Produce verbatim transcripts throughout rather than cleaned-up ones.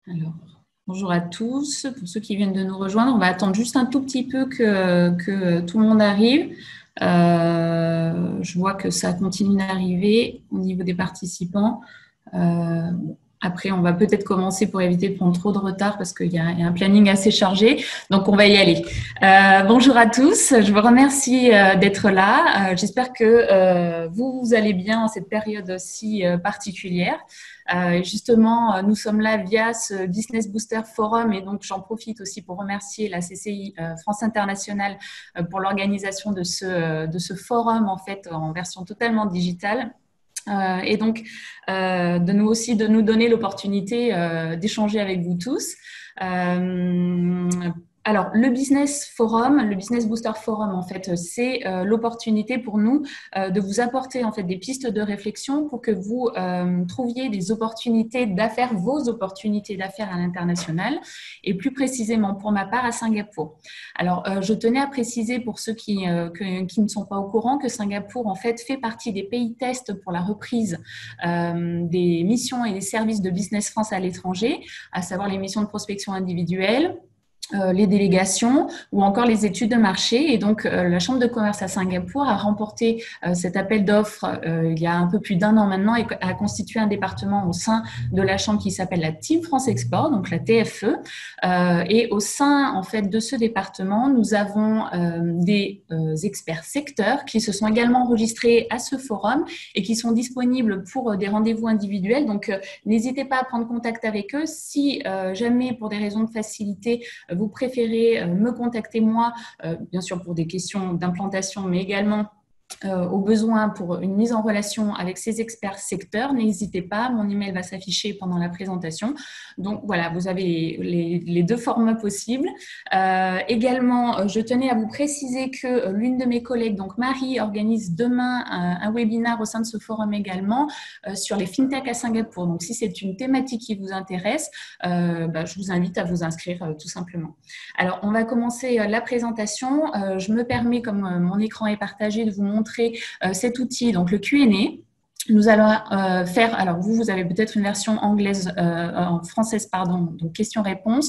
Alors, bonjour à tous. Pour ceux qui viennent de nous rejoindre, on va attendre juste un tout petit peu que, que tout le monde arrive. Euh, je vois que ça continue d'arriver au niveau des participants. Euh, Après, on va peut-être commencer pour éviter de prendre trop de retard parce qu'il y, y a un planning assez chargé. Donc, on va y aller. Euh, bonjour à tous. Je vous remercie euh, d'être là. Euh, J'espère que euh, vous, vous allez bien en cette période aussi euh, particulière. Euh, justement, nous sommes là via ce Business Booster Forum et donc j'en profite aussi pour remercier la C C I euh, France Internationale euh, pour l'organisation de ce, de ce forum en fait en version totalement digitale. Euh, et donc, euh, de nous aussi de nous donner l'opportunité euh, d'échanger avec vous tous. Euh, alors, le Business Forum, le Business Booster Forum, en fait, c'est euh, l'opportunité pour nous euh, de vous apporter en fait des pistes de réflexion pour que vous euh, trouviez des opportunités d'affaires, vos opportunités d'affaires à l'international, et plus précisément pour ma part à Singapour. Alors, euh, je tenais à préciser pour ceux qui, euh, que, qui ne sont pas au courant que Singapour, en fait, fait partie des pays tests pour la reprise euh, des missions et des services de Business France à l'étranger, à savoir les missions de prospection individuelle, Euh, les délégations ou encore les études de marché. Et donc, euh, la Chambre de commerce à Singapour a remporté euh, cet appel d'offres euh, il y a un peu plus d'un an maintenant et a constitué un département au sein de la Chambre qui s'appelle la Team France Export, donc la T F E. Euh, et au sein, en fait, de ce département, nous avons euh, des euh, experts secteurs qui se sont également enregistrés à ce forum et qui sont disponibles pour euh, des rendez-vous individuels. Donc, euh, n'hésitez pas à prendre contact avec eux si euh, jamais, pour des raisons de facilité, vous préférez me contacter moi, bien sûr pour des questions d'implantation, mais également euh, au besoin pour une mise en relation avec ces experts secteurs, n'hésitez pas, mon email va s'afficher pendant la présentation. Donc voilà, vous avez les, les deux formats possibles. Euh, également, je tenais à vous préciser que l'une de mes collègues, donc Marie, organise demain un, un webinaire au sein de ce forum également euh, sur les fintechs à Singapour. Donc si c'est une thématique qui vous intéresse, euh, bah, je vous invite à vous inscrire euh, tout simplement. Alors, on va commencer euh, la présentation. Euh, je me permets, comme euh, mon écran est partagé, de vous montrer euh, cet outil, donc le Q and A. Nous allons euh, faire, alors vous, vous avez peut-être une version anglaise, euh, en française, pardon, donc questions-réponses.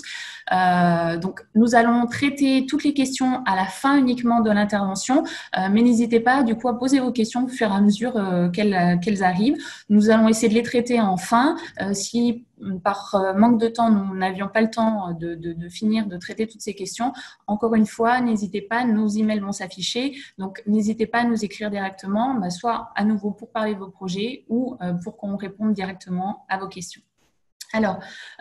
Euh, donc, nous allons traiter toutes les questions à la fin uniquement de l'intervention, euh, mais n'hésitez pas, du coup, à poser vos questions au fur et à mesure euh, qu'elles, qu'elles arrivent. Nous allons essayer de les traiter en fin. Euh, si par manque de temps, nous n'avions pas le temps de, de, de finir de traiter toutes ces questions, encore une fois, n'hésitez pas, nos emails vont s'afficher, donc n'hésitez pas à nous écrire directement, bah, soit à nouveau pour parler de vos projets ou euh, pour qu'on réponde directement à vos questions. Alors,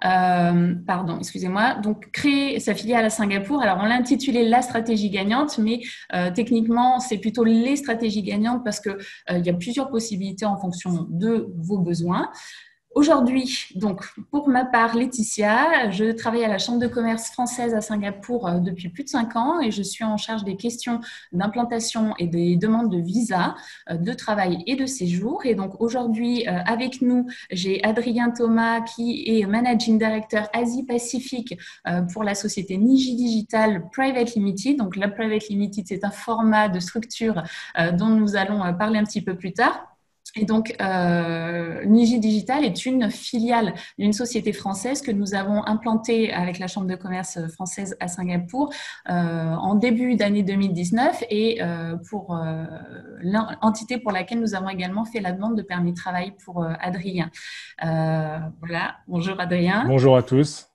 euh, pardon, excusez-moi. Donc, créer sa filiale à Singapour. Alors, on l'a intitulé la stratégie gagnante, mais euh, techniquement, c'est plutôt les stratégies gagnantes parce que euh, il y a plusieurs possibilités en fonction de vos besoins. Aujourd'hui, donc pour ma part, Laetitia, je travaille à la Chambre de commerce française à Singapour euh, depuis plus de cinq ans et je suis en charge des questions d'implantation et des demandes de visa, euh, de travail et de séjour. Et donc aujourd'hui, euh, avec nous, j'ai Adrien Thomas qui est Managing Director Asie-Pacifique euh, pour la société Niji Digital Private Limited. Donc la Private Limited, c'est un format de structure euh, dont nous allons euh, parler un petit peu plus tard. Et donc, euh, Niji Digital est une filiale d'une société française que nous avons implantée avec la Chambre de commerce française à Singapour euh, en début d'année deux mille dix-neuf et euh, pour euh, l'entité pour laquelle nous avons également fait la demande de permis de travail pour euh, Adrien. Euh, voilà, bonjour Adrien. Bonjour à tous.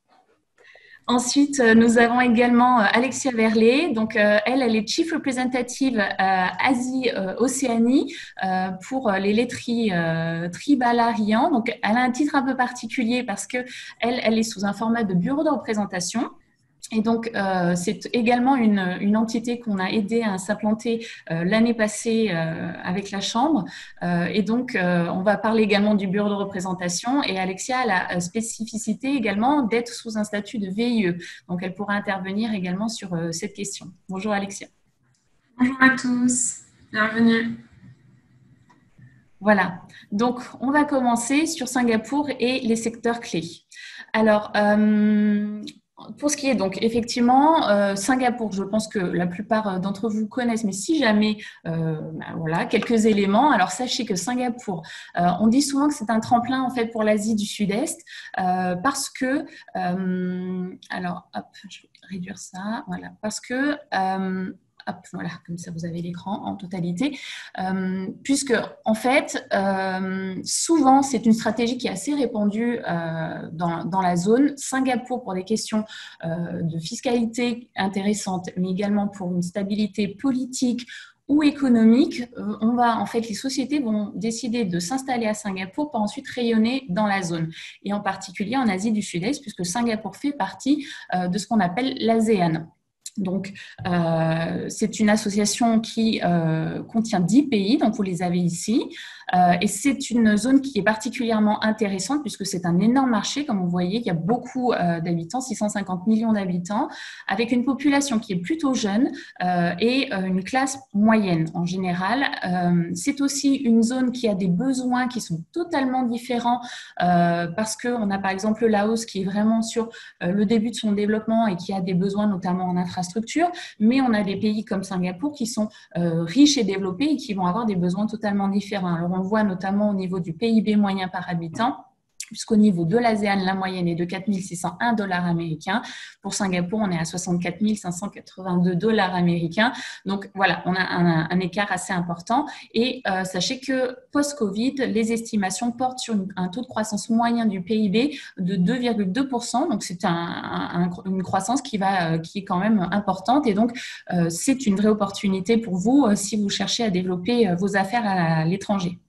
Ensuite, nous avons également Alexia Verlet. Donc, euh, elle, elle est Chief Representative euh, Asie-Océanie euh, pour les laiteries euh, Tribalarian. Donc, elle a un titre un peu particulier parce que elle, elle est sous un format de bureau de représentation. Et donc, euh, c'est également une, une entité qu'on a aidé à s'implanter euh, l'année passée euh, avec la Chambre. Euh, et donc, euh, on va parler également du bureau de représentation. Et Alexia a la spécificité également d'être sous un statut de V I E. Donc, elle pourra intervenir également sur euh, cette question. Bonjour Alexia. Bonjour à tous, bienvenue. Voilà, donc on va commencer sur Singapour et les secteurs clés. Alors, euh, Pour ce qui est donc effectivement euh, Singapour, je pense que la plupart d'entre vous connaissent, mais si jamais, euh, ben voilà, quelques éléments. Alors sachez que Singapour, euh, on dit souvent que c'est un tremplin en fait pour l'Asie du Sud-Est, euh, parce que, euh, alors hop, je vais réduire ça, voilà, parce que euh, Hop, voilà, comme ça vous avez l'écran en totalité, euh, puisque en fait, euh, souvent c'est une stratégie qui est assez répandue euh, dans, dans la zone. Singapour pour des questions euh, de fiscalité intéressante, mais également pour une stabilité politique ou économique, euh, on va en fait les sociétés vont décider de s'installer à Singapour pour ensuite rayonner dans la zone, et en particulier en Asie du Sud-Est, puisque Singapour fait partie euh, de ce qu'on appelle l'ASEAN. Donc, euh, c'est une association qui euh, contient dix pays, donc vous les avez ici, euh, et c'est une zone qui est particulièrement intéressante puisque c'est un énorme marché, comme vous voyez, il y a beaucoup euh, d'habitants, six cent cinquante millions d'habitants, avec une population qui est plutôt jeune euh, et euh, une classe moyenne en général. Euh, c'est aussi une zone qui a des besoins qui sont totalement différents euh, parce qu'on a par exemple le Laos qui est vraiment sur euh, le début de son développement et qui a des besoins notamment en infrastructure, mais on a des pays comme Singapour qui sont euh, riches et développés et qui vont avoir des besoins totalement différents. Alors, on le voit notamment au niveau du P I B moyen par habitant, puisqu'au niveau de l'ASEAN, la moyenne est de quatre mille six cent un dollars américains. Pour Singapour, on est à soixante-quatre mille cinq cent quatre-vingt-deux dollars américains. Donc, voilà, on a un, un écart assez important. Et euh, sachez que post-Covid, les estimations portent sur une, un taux de croissance moyen du P I B de deux virgule deux pour cent. Donc, c'est un, un, une croissance qui, va, qui est quand même importante. Et donc, euh, c'est une vraie opportunité pour vous euh, si vous cherchez à développer euh, vos affaires à, à l'étranger.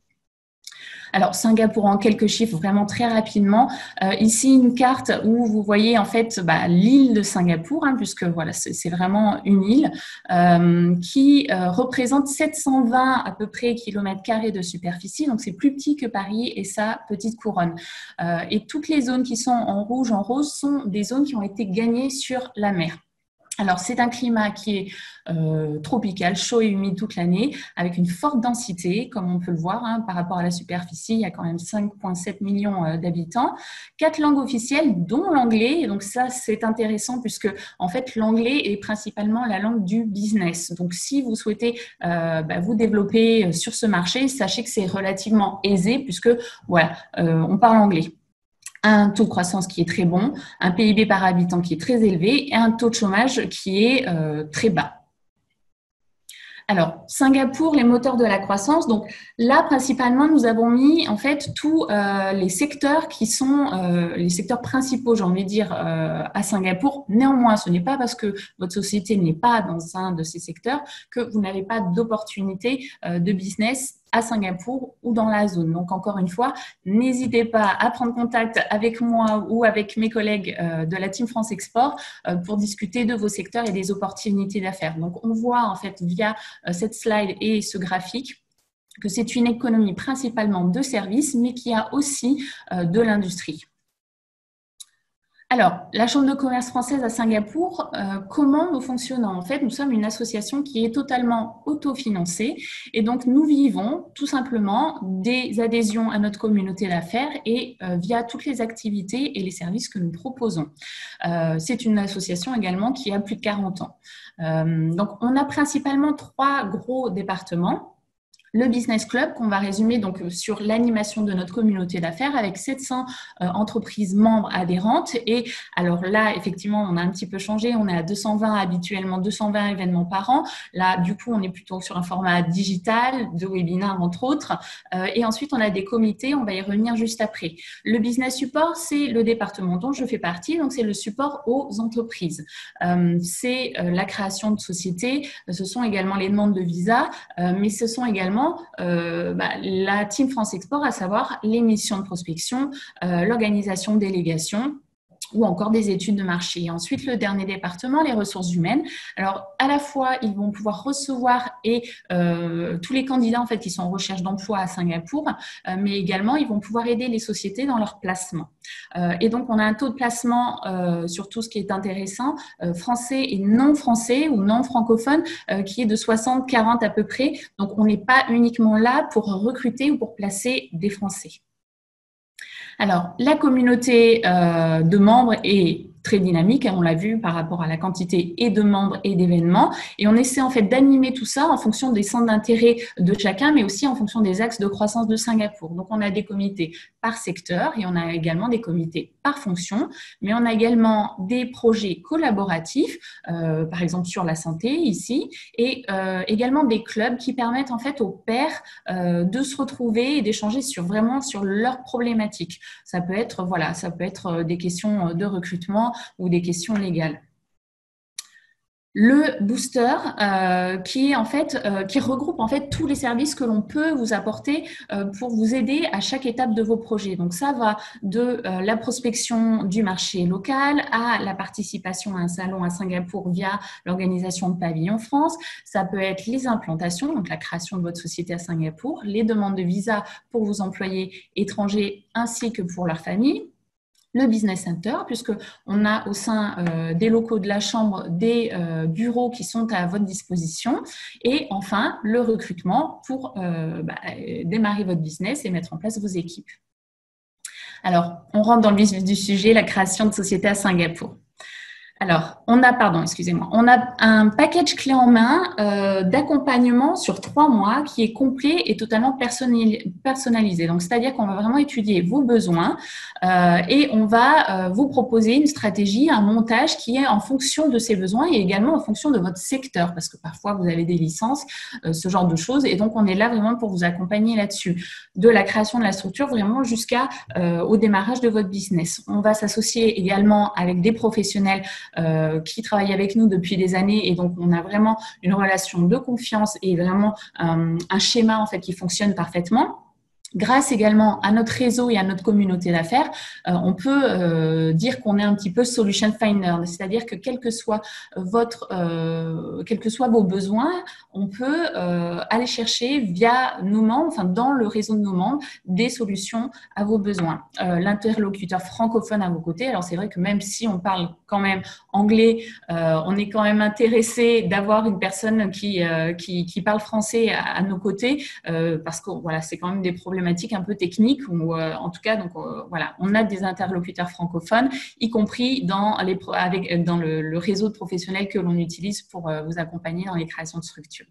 Alors, Singapour, en quelques chiffres, vraiment très rapidement. Euh, ici, une carte où vous voyez en fait bah, l'île de Singapour, hein, puisque voilà, c'est vraiment une île euh, qui euh, représente sept cent vingt à peu près kilomètres carrés de superficie. Donc, c'est plus petit que Paris et sa petite couronne. Euh, et toutes les zones qui sont en rouge, en rose, sont des zones qui ont été gagnées sur la mer. Alors, c'est un climat qui est euh, tropical, chaud et humide toute l'année, avec une forte densité, comme on peut le voir, hein, par rapport à la superficie. Il y a quand même cinq virgule sept millions euh, d'habitants. Quatre langues officielles, dont l'anglais. Et donc, ça, c'est intéressant puisque, en fait, l'anglais est principalement la langue du business. Donc, si vous souhaitez euh, bah, vous développer sur ce marché, sachez que c'est relativement aisé puisque, voilà, euh, on parle anglais. Un taux de croissance qui est très bon, un P I B par habitant qui est très élevé et un taux de chômage qui est euh, très bas. Alors, Singapour, les moteurs de la croissance. Donc là, principalement, nous avons mis en fait tous euh, les secteurs qui sont euh, les secteurs principaux, j'ai envie de dire, euh, à Singapour. Néanmoins, ce n'est pas parce que votre société n'est pas dans un de ces secteurs que vous n'avez pas d'opportunité euh, de business à Singapour ou dans la zone. Donc, encore une fois, n'hésitez pas à prendre contact avec moi ou avec mes collègues euh, de la Team France Export euh, pour discuter de vos secteurs et des opportunités d'affaires. Donc, on voit en fait via euh, cette slide et ce graphique que c'est une économie principalement de services, mais qui a aussi euh, de l'industrie. Alors, la Chambre de commerce française à Singapour, euh, comment nous fonctionnons? En fait, nous sommes une association qui est totalement autofinancée et donc nous vivons tout simplement des adhésions à notre communauté d'affaires et euh, via toutes les activités et les services que nous proposons. Euh, c'est une association également qui a plus de quarante ans. Euh, donc, on a principalement trois gros départements. Le Business Club, qu'on va résumer donc sur l'animation de notre communauté d'affaires avec sept cents euh, entreprises membres adhérentes. Et alors là, effectivement, on a un petit peu changé. On est à deux cent vingt habituellement, deux cent vingt événements par an. Là, du coup, on est plutôt sur un format digital, de webinaires entre autres. Euh, et ensuite, on a des comités. On va y revenir juste après. Le Business Support, c'est le département dont je fais partie. Donc, c'est le support aux entreprises. Euh, c'est euh, la création de sociétés. Ce sont également les demandes de visa, euh, mais ce sont également Euh, bah, la Team France Export, à savoir les missions de prospection, euh, l'organisation de délégations ou encore des études de marché. Et ensuite, le dernier département, les ressources humaines. Alors, à la fois, ils vont pouvoir recevoir et euh, tous les candidats en fait qui sont en recherche d'emploi à Singapour, euh, mais également, ils vont pouvoir aider les sociétés dans leur placement. Euh, et donc, on a un taux de placement euh, sur tout ce qui est intéressant, euh, français et non français ou non francophone, euh, qui est de soixante quarante à peu près. Donc, on n'est pas uniquement là pour recruter ou pour placer des Français. Alors, la communauté euh, de membres est très dynamique, on l'a vu par rapport à la quantité et de membres et d'événements, et on essaie en fait d'animer tout ça en fonction des centres d'intérêt de chacun, mais aussi en fonction des axes de croissance de Singapour. Donc on a des comités par secteur et on a également des comités par fonction, mais on a également des projets collaboratifs, euh, par exemple sur la santé ici, et euh, également des clubs qui permettent en fait aux pairs euh, de se retrouver et d'échanger sur vraiment sur leurs problématiques. Ça peut être voilà, ça peut être des questions de recrutement ou des questions légales. Le booster euh, qui est en fait euh, qui regroupe en fait tous les services que l'on peut vous apporter euh, pour vous aider à chaque étape de vos projets. Donc ça va de euh, la prospection du marché local à la participation à un salon à Singapour via l'organisation de Pavillon France. Ça peut être les implantations, donc la création de votre société à Singapour, les demandes de visa pour vos employés étrangers ainsi que pour leur famille. Le Business Center, puisqu'on a au sein euh, des locaux de la Chambre des euh, bureaux qui sont à votre disposition. Et enfin, le recrutement pour euh, bah, démarrer votre business et mettre en place vos équipes. Alors, on rentre dans le vif du sujet, la création de société à Singapour. Alors, on a, pardon, excusez-moi, on a un package clé en main euh, d'accompagnement sur trois mois qui est complet et totalement personnalisé. Donc, c'est-à-dire qu'on va vraiment étudier vos besoins euh, et on va euh, vous proposer une stratégie, un montage qui est en fonction de ces besoins et également en fonction de votre secteur, parce que parfois vous avez des licences, euh, ce genre de choses, et donc on est là vraiment pour vous accompagner là-dessus, de la création de la structure vraiment jusqu'à euh, au démarrage de votre business. On va s'associer également avec des professionnels Euh, qui travaillent avec nous depuis des années, et donc on a vraiment une relation de confiance et vraiment euh, un schéma en fait qui fonctionne parfaitement. Grâce également à notre réseau et à notre communauté d'affaires, euh, on peut euh, dire qu'on est un petit peu solution finder, c'est-à-dire que quel que soit votre, euh, quels que soient vos besoins, on peut euh, aller chercher via nos membres, enfin dans le réseau de nos membres, des solutions à vos besoins. Euh, l'interlocuteur francophone à vos côtés. Alors c'est vrai que même si on parle quand même anglais, euh, on est quand même intéressé d'avoir une personne qui euh, qui, qui parle français à, à nos côtés, euh, parce que voilà, c'est quand même des problèmes un peu techniques, ou euh, en tout cas, donc euh, voilà, on a des interlocuteurs francophones, y compris dans les avec dans le, le réseau de professionnels que l'on utilise pour euh, vous accompagner dans les créations de structures.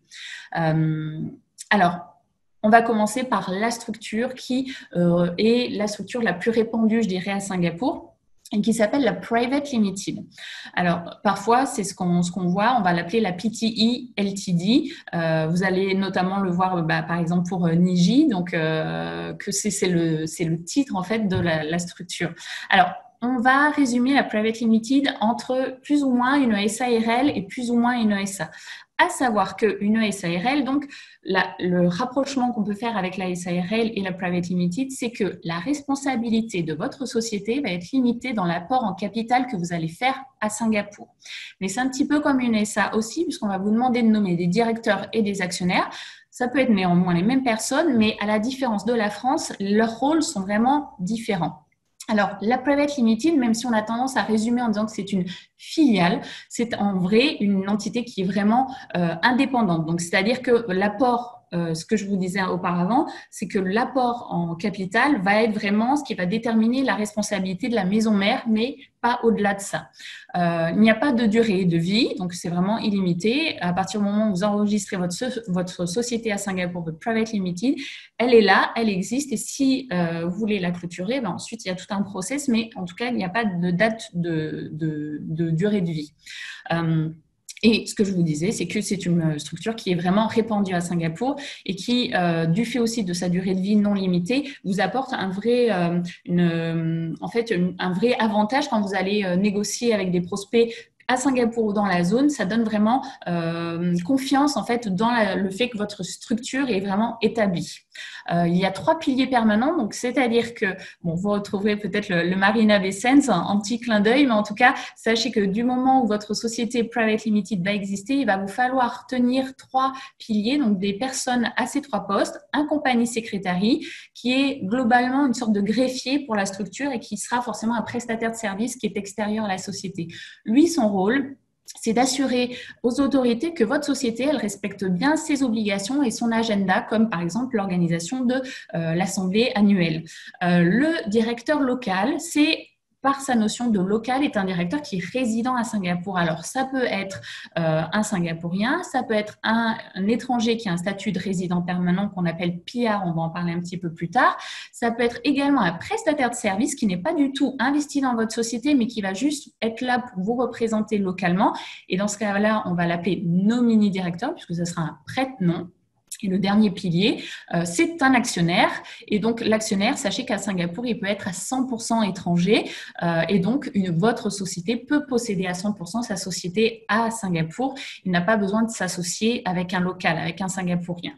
Euh, alors. On va commencer par la structure qui euh, est la structure la plus répandue, je dirais, à Singapour, et qui s'appelle la Private Limited. Alors, parfois, c'est ce qu'on ce qu'on voit, on va l'appeler la P T E L T D. Euh, vous allez notamment le voir, bah, par exemple, pour euh, Niji, donc euh, que c'est le, c'est le titre, en fait, de la, la structure. Alors, on va résumer la Private Limited entre plus ou moins une S A R L et plus ou moins une E S A. À savoir qu'une S A R L, donc la, le rapprochement qu'on peut faire avec la S A R L et la Private Limited, c'est que la responsabilité de votre société va être limitée dans l'apport en capital que vous allez faire à Singapour. Mais c'est un petit peu comme une S A aussi, puisqu'on va vous demander de nommer des directeurs et des actionnaires. Ça peut être néanmoins les mêmes personnes, mais à la différence de la France, leurs rôles sont vraiment différents. Alors, la Private Limited, même si on a tendance à résumer en disant que c'est une filiale, c'est en vrai une entité qui est vraiment euh, indépendante. Donc, c'est-à-dire que l'apport, euh, ce que je vous disais auparavant, c'est que l'apport en capital va être vraiment ce qui va déterminer la responsabilité de la maison mère, mais pas au-delà de ça. Euh, il n'y a pas de durée de vie, donc c'est vraiment illimité. À partir du moment où vous enregistrez votre, votre société à Singapour, votre Private Limited, elle est là, elle existe, et si euh, vous voulez la clôturer, ben ensuite il y a tout un process, mais en tout cas il n'y a pas de date de, de, de durée de vie. Euh, Et ce que je vous disais, c'est que c'est une structure qui est vraiment répandue à Singapour et qui, euh, du fait aussi de sa durée de vie non limitée, vous apporte un vrai, euh, une, en fait, une, un vrai avantage quand vous allez euh, négocier avec des prospects à Singapour ou dans la zone. Ça donne vraiment euh, confiance en fait dans la, le fait que votre structure est vraiment établie. Euh, il y a trois piliers permanents, donc c'est-à-dire que bon, vous retrouverez peut-être le, le Marina Bay Sands en, en petit clin d'œil, mais en tout cas, sachez que du moment où votre société Private Limited va exister, il va vous falloir tenir trois piliers, donc des personnes à ces trois postes, un compagnie secrétariat qui est globalement une sorte de greffier pour la structure et qui sera forcément un prestataire de service qui est extérieur à la société. Lui, son rôle, c'est d'assurer aux autorités que votre société, elle respecte bien ses obligations et son agenda, comme par exemple l'organisation de euh, l'assemblée annuelle. Euh, le directeur local, c'est par sa notion de local, est un directeur qui est résident à Singapour. Alors, ça peut être euh, un Singapourien, ça peut être un, un étranger qui a un statut de résident permanent qu'on appelle P R, on va en parler un petit peu plus tard. Ça peut être également un prestataire de service qui n'est pas du tout investi dans votre société, mais qui va juste être là pour vous représenter localement. Et dans ce cas-là, on va l'appeler nominee directeur, puisque ce sera un prête-nom. Et le dernier pilier, euh, c'est un actionnaire. Et donc, l'actionnaire, sachez qu'à Singapour, il peut être à cent pour cent étranger. Euh, et donc, une, votre société peut posséder à cent pour cent sa société à Singapour. Il n'a pas besoin de s'associer avec un local, avec un Singapourien.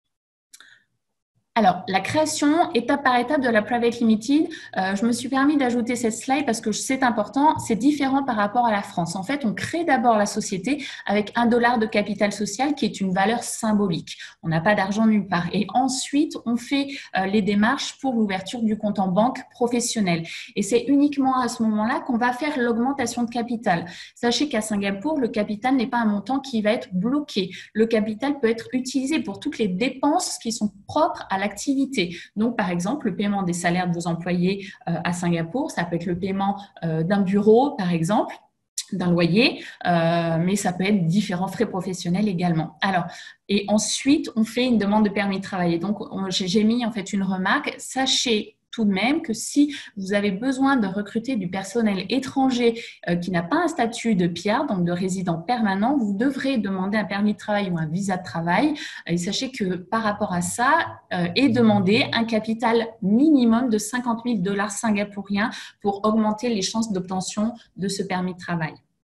Alors, la création étape par étape de la Private Limited, euh, je me suis permis d'ajouter cette slide parce que c'est important, c'est différent par rapport à la France. En fait, on crée d'abord la société avec un dollar de capital social qui est une valeur symbolique. On n'a pas d'argent nulle part. Et ensuite, on fait euh, les démarches pour l'ouverture du compte en banque professionnel. Et c'est uniquement à ce moment-là qu'on va faire l'augmentation de capital. Sachez qu'à Singapour, le capital n'est pas un montant qui va être bloqué. Le capital peut être utilisé pour toutes les dépenses qui sont propres à la activité. Donc, par exemple, le paiement des salaires de vos employés euh, à Singapour, ça peut être le paiement euh, d'un bureau, par exemple, d'un loyer, euh, mais ça peut être différents frais professionnels également. Alors, et ensuite, on fait une demande de permis de travailler. Donc, j'ai mis en fait une remarque. Sachez tout de même que si vous avez besoin de recruter du personnel étranger euh, qui n'a pas un statut de P R, donc de résident permanent, vous devrez demander un permis de travail ou un visa de travail. Et sachez que par rapport à ça, euh, est demandé un capital minimum de cinquante mille dollars singapouriens pour augmenter les chances d'obtention de ce permis de travail.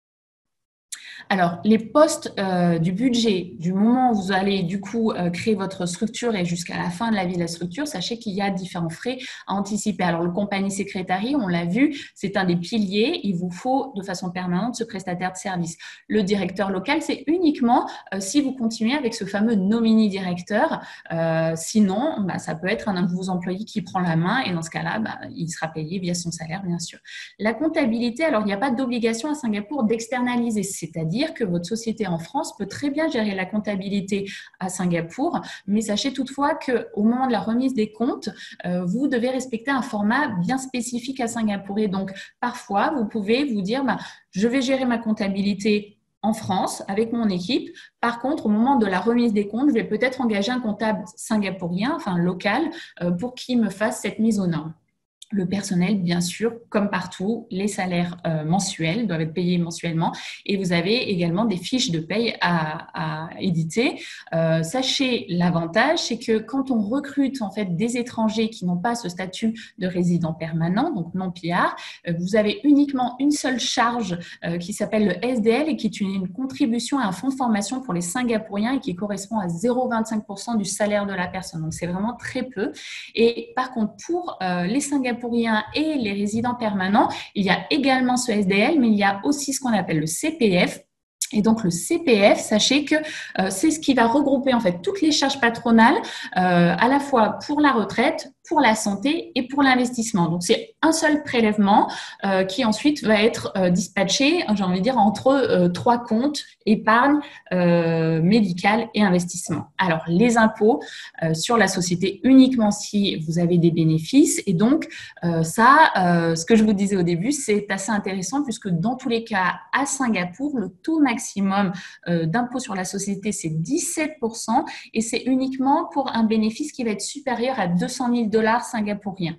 Alors, les postes euh, du budget, du moment où vous allez du coup euh, créer votre structure et jusqu'à la fin de la vie de la structure, sachez qu'il y a différents frais à anticiper. Alors, le compagnie secrétariat, on l'a vu, c'est un des piliers. Il vous faut de façon permanente ce prestataire de service. Le directeur local, c'est uniquement euh, si vous continuez avec ce fameux nominee directeur. Euh, sinon, bah, ça peut être un de vos employés qui prend la main et dans ce cas-là, bah, il sera payé via son salaire, bien sûr. La comptabilité, alors il n'y a pas d'obligation à Singapour d'externaliser, c'est-à-dire que votre société en France peut très bien gérer la comptabilité à Singapour, mais sachez toutefois qu'au moment de la remise des comptes, euh, vous devez respecter un format bien spécifique à Singapour. Et donc, parfois, vous pouvez vous dire, bah, je vais gérer ma comptabilité en France avec mon équipe. Par contre, au moment de la remise des comptes, je vais peut-être engager un comptable singapourien, enfin local, euh, pour qu'il me fasse cette mise aux normes. Le personnel, bien sûr, comme partout, les salaires euh, mensuels doivent être payés mensuellement et vous avez également des fiches de paye à, à éditer. Euh, sachez l'avantage, c'est que quand on recrute en fait des étrangers qui n'ont pas ce statut de résident permanent, donc non P R, euh, vous avez uniquement une seule charge euh, qui s'appelle le S D L et qui est une, une contribution à un fonds de formation pour les Singapouriens et qui correspond à zéro virgule vingt-cinq pour cent du salaire de la personne. Donc, c'est vraiment très peu. Et par contre, pour euh, les Singapouriens et les résidents permanents, il y a également ce S D L, mais il y a aussi ce qu'on appelle le C P F. Et donc, le C P F, sachez que euh, c'est ce qui va regrouper en fait toutes les charges patronales, euh, à la fois pour la retraite, pour la santé et pour l'investissement. Donc, c'est un seul prélèvement euh, qui ensuite va être euh, dispatché, j'ai envie de dire, entre euh, trois comptes, épargne, euh, médicale et investissement. Alors, les impôts euh, sur la société uniquement si vous avez des bénéfices. Et donc, euh, ça, euh, ce que je vous disais au début, c'est assez intéressant puisque dans tous les cas, à Singapour, le taux maximum euh, d'impôt sur la société, c'est dix-sept pour cent et c'est uniquement pour un bénéfice qui va être supérieur à deux cent mille dollars singapouriens.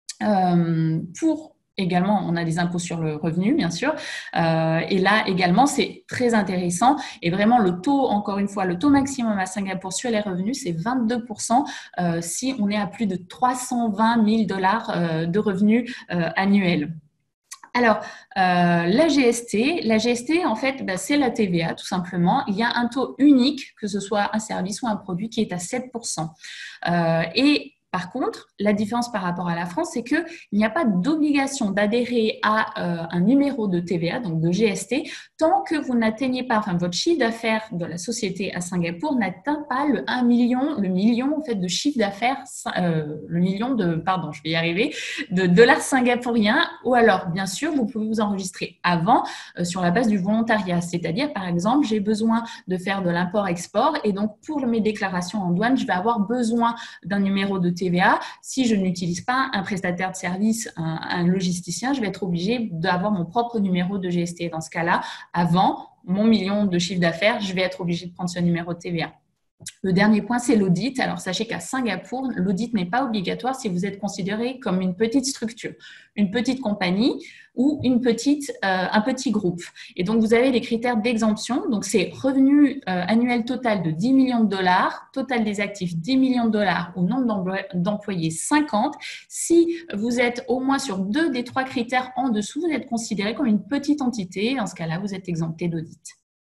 Euh, pour également, on a des impôts sur le revenu, bien sûr. Euh, et là, également, c'est très intéressant. Et vraiment, le taux, encore une fois, le taux maximum à Singapour sur les revenus, c'est vingt-deux pour cent euh, si on est à plus de trois cent vingt mille dollars euh, de revenus euh, annuels. Alors, euh, la G S T, la G S T, en fait, bah, c'est la T V A, tout simplement. Il y a un taux unique, que ce soit un service ou un produit, qui est à sept pour cent. Euh, et par contre, la différence par rapport à la France, c'est qu'il n'y a pas d'obligation d'adhérer à euh, un numéro de T V A, donc de G S T, tant que vous n'atteignez pas, enfin votre chiffre d'affaires de la société à Singapour n'atteint pas le un million, le million en fait de chiffre d'affaires, euh, le million de, pardon, je vais y arriver, de dollars singapouriens. Ou alors, bien sûr, vous pouvez vous enregistrer avant euh, sur la base du volontariat, c'est-à-dire, par exemple, j'ai besoin de faire de l'import-export et donc pour mes déclarations en douane, je vais avoir besoin d'un numéro de T V A T V A. Si je n'utilise pas un prestataire de service, un, un logisticien, je vais être obligée d'avoir mon propre numéro de G S T. Dans ce cas-là, avant mon million de chiffre d'affaires, je vais être obligée de prendre ce numéro de T V A. Le dernier point, c'est l'audit. Alors, sachez qu'à Singapour, l'audit n'est pas obligatoire si vous êtes considéré comme une petite structure, une petite compagnie ou une petite, euh, un petit groupe. Et donc, vous avez des critères d'exemption. Donc, c'est revenu euh, annuel total de dix millions de dollars, total des actifs dix millions de dollars, au nombre d'employés cinquante. Si vous êtes au moins sur deux des trois critères en dessous, vous êtes considéré comme une petite entité. Dans ce cas-là, vous êtes exempté d'audit.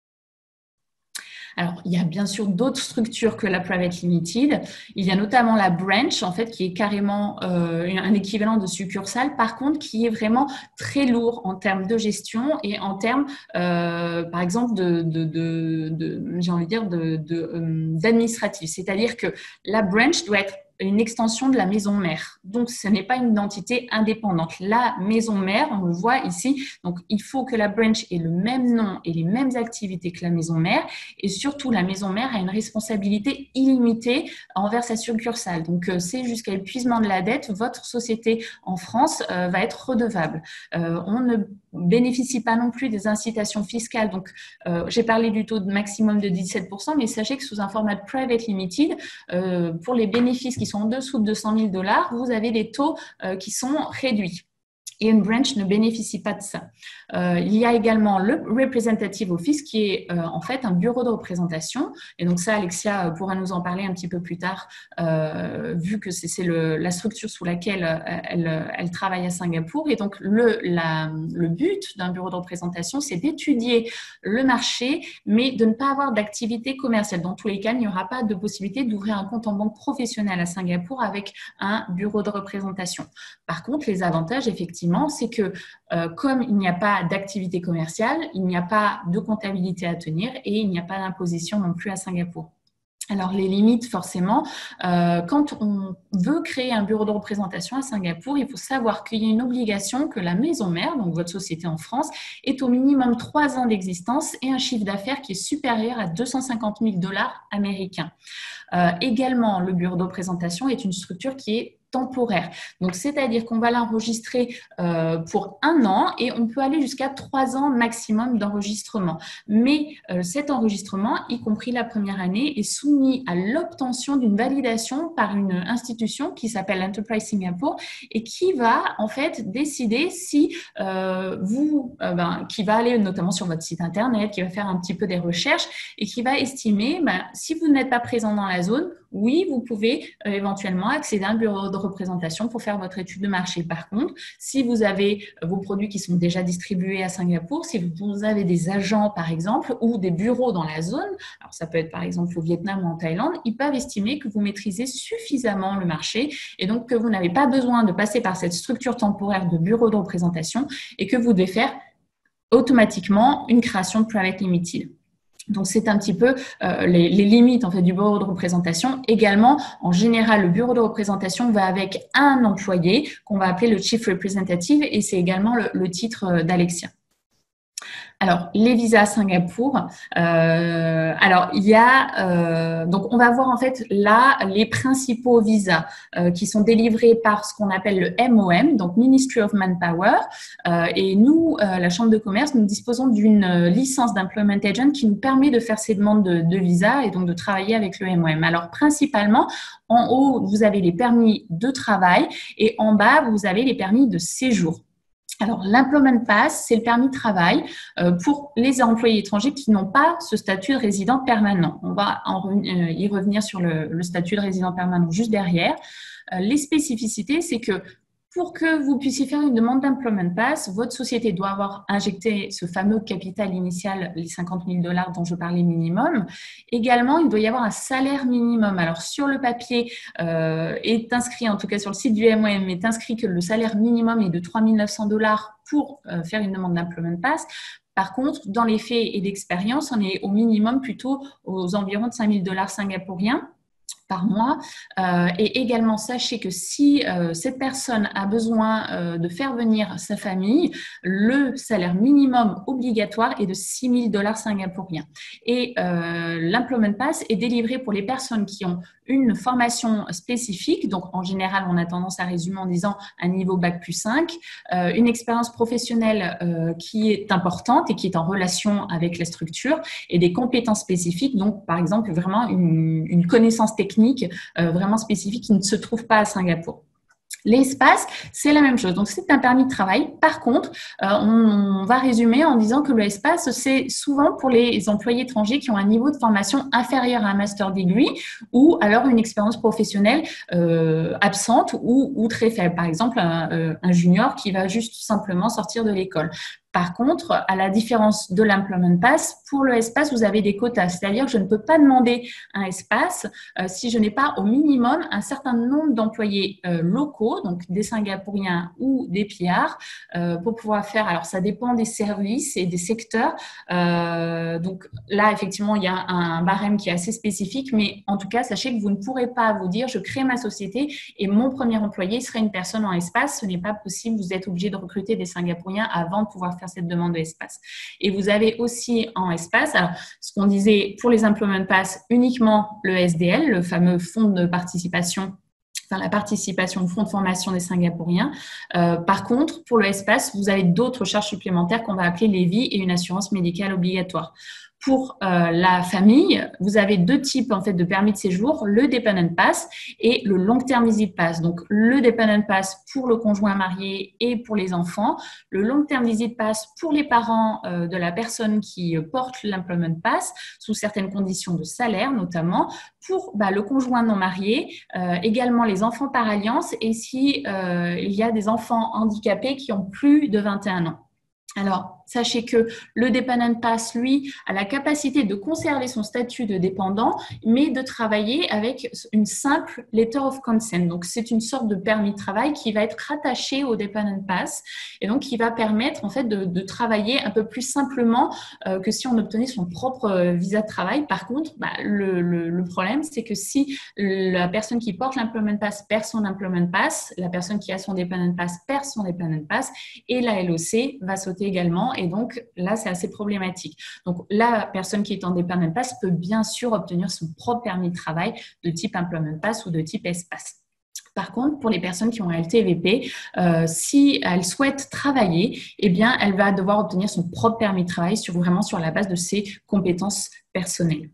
Alors, il y a bien sûr d'autres structures que la Private Limited. Il y a notamment la branch, en fait, qui est carrément euh, un équivalent de succursale, par contre, qui est vraiment très lourd en termes de gestion et en termes, euh, par exemple, de, de, de, de j'ai envie de dire, de, de, euh, d'administratif. C'est-à-dire que la branch doit être une extension de la maison mère. Donc, ce n'est pas une entité indépendante. La maison mère, on le voit ici, donc il faut que la branch ait le même nom et les mêmes activités que la maison mère. Et surtout, la maison mère a une responsabilité illimitée envers sa succursale. Donc, c'est jusqu'à épuisement de la dette. Votre société en France euh, va être redevable. Euh, on ne bénéficie pas non plus des incitations fiscales. Donc, euh, j'ai parlé du taux de maximum de dix-sept pour cent, mais sachez que sous un format de Private Limited, euh, pour les bénéfices qui sont en dessous de deux cent mille dollars, vous avez des taux euh, qui sont réduits. Et une branch ne bénéficie pas de ça. Euh, il y a également le Representative Office qui est euh, en fait un bureau de représentation. Et donc ça, Alexia pourra nous en parler un petit peu plus tard, euh, vu que c'est la structure sous laquelle euh, elle, elle travaille à Singapour. Et donc le, la, le but d'un bureau de représentation, c'est d'étudier le marché, mais de ne pas avoir d'activité commerciale. Dans tous les cas, il n'y aura pas de possibilité d'ouvrir un compte en banque professionnel à Singapour avec un bureau de représentation. Par contre, les avantages, effectivement, c'est que euh, comme il n'y a pas d'activité commerciale, il n'y a pas de comptabilité à tenir et il n'y a pas d'imposition non plus à Singapour. Alors, les limites, forcément, euh, quand on veut créer un bureau de représentation à Singapour, il faut savoir qu'il y a une obligation que la maison mère, donc votre société en France, ait au minimum trois ans d'existence et un chiffre d'affaires qui est supérieur à deux cent cinquante mille dollars américains. Euh, également, le bureau de représentation est une structure qui est temporaire. Donc, c'est-à-dire qu'on va l'enregistrer euh, pour un an et on peut aller jusqu'à trois ans maximum d'enregistrement. Mais euh, cet enregistrement, y compris la première année, est soumis à l'obtention d'une validation par une institution qui s'appelle Enterprise Singapore et qui va en fait décider si euh, vous, euh, ben, qui va aller notamment sur votre site internet, qui va faire un petit peu des recherches et qui va estimer ben, si vous n'êtes pas présent dans la zone, oui, vous pouvez euh, éventuellement accéder à un bureau de représentation pour faire votre étude de marché. Par contre, si vous avez vos produits qui sont déjà distribués à Singapour, si vous avez des agents, par exemple, ou des bureaux dans la zone, alors ça peut être par exemple au Vietnam ou en Thaïlande, ils peuvent estimer que vous maîtrisez suffisamment le marché et donc que vous n'avez pas besoin de passer par cette structure temporaire de bureau de représentation et que vous devez faire automatiquement une création de Private Limited. Donc, c'est un petit peu euh, les, les limites en fait, du bureau de représentation. Également, en général, le bureau de représentation va avec un employé qu'on va appeler le Chief Representative et c'est également le, le titre d'Alexia. Alors, les visas à Singapour. Euh, alors, il y a… Euh, donc, on va voir en fait là les principaux visas euh, qui sont délivrés par ce qu'on appelle le M O M, donc Ministry of Manpower. Euh, et nous, euh, la Chambre de commerce, nous disposons d'une licence d'Employment Agent qui nous permet de faire ces demandes de, de visa et donc de travailler avec le M O M. Alors, principalement, en haut, vous avez les permis de travail et en bas, vous avez les permis de séjour. Alors, l'Employment Pass, c'est le permis de travail euh, pour les employés étrangers qui n'ont pas ce statut de résident permanent. On va en, euh, y revenir sur le, le statut de résident permanent juste derrière. Euh, les spécificités, c'est que pour que vous puissiez faire une demande d'Employment Pass, votre société doit avoir injecté ce fameux capital initial, les cinquante mille dollars dont je parlais minimum. Également, il doit y avoir un salaire minimum. Alors, sur le papier, euh, est inscrit, en tout cas sur le site du M O M, est inscrit que le salaire minimum est de trois mille neuf cents dollars pour euh, faire une demande d'Employment Pass. Par contre, dans les faits et l'expérience, on est au minimum plutôt aux environs de cinq mille dollars singapouriens par mois. Euh, et également, sachez que si euh, cette personne a besoin euh, de faire venir sa famille, le salaire minimum obligatoire est de six mille dollars singapouriens. Et euh, l'Employment Pass est délivré pour les personnes qui ont une formation spécifique. Donc, en général, on a tendance à résumer en disant un niveau bac plus cinq, euh, une expérience professionnelle euh, qui est importante et qui est en relation avec la structure et des compétences spécifiques. Donc, par exemple, vraiment une, une connaissance technique euh, vraiment spécifique qui ne se trouve pas à Singapour. L'espace, c'est la même chose. Donc, c'est un permis de travail. Par contre, euh, on, on va résumer en disant que l'espace, c'est souvent pour les employés étrangers qui ont un niveau de formation inférieur à un master degree ou alors une expérience professionnelle euh, absente ou, ou très faible. Par exemple, un, un junior qui va juste simplement sortir de l'école. Par contre, à la différence de l'Employment Pass, pour le espace, vous avez des quotas. C'est-à-dire que je ne peux pas demander un espace euh, si je n'ai pas au minimum un certain nombre d'employés euh, locaux, donc des Singapouriens ou des P R, euh, pour pouvoir faire. Alors, ça dépend des services et des secteurs. Euh, donc là, effectivement, il y a un barème qui est assez spécifique, mais en tout cas, sachez que vous ne pourrez pas vous dire, je crée ma société et mon premier employé serait une personne en espace. Ce n'est pas possible. Vous êtes obligé de recruter des Singapouriens avant de pouvoir faire cette demande de espace. Et vous avez aussi en espace, alors ce qu'on disait pour les Employment Pass, uniquement le S D L, le fameux fonds de participation, enfin la participation au fonds de formation des Singapouriens. Euh, par contre, pour le espace, vous avez d'autres charges supplémentaires qu'on va appeler les vies et une assurance médicale obligatoire. Pour euh, la famille, vous avez deux types en fait de permis de séjour, le Dependent Pass et le Long Term Visit Pass. Donc le Dependent Pass pour le conjoint marié et pour les enfants, le Long Term Visit Pass pour les parents euh, de la personne qui porte l'Employment Pass sous certaines conditions de salaire notamment, pour bah, le conjoint non marié, euh, également les enfants par alliance et si euh, il y a des enfants handicapés qui ont plus de vingt et un ans. Alors, sachez que le Dependent Pass, lui, a la capacité de conserver son statut de dépendant, mais de travailler avec une simple letter of consent. Donc, c'est une sorte de permis de travail qui va être rattaché au Dependent Pass et donc qui va permettre en fait de, de travailler un peu plus simplement euh, que si on obtenait son propre euh, visa de travail. Par contre, bah, le, le, le problème, c'est que si la personne qui porte l'Employment Pass perd son Employment Pass, la personne qui a son Dependent Pass perd son Dependent Pass et la L O C va sauter également et donc là c'est assez problématique. Donc la personne qui est en Dependent Pass peut bien sûr obtenir son propre permis de travail de type Employment Pass ou de type espace. Par contre, pour les personnes qui ont un L T V P, euh, si elles souhaitent travailler, eh bien, elle va devoir obtenir son propre permis de travail sur, vraiment sur la base de ses compétences personnelles.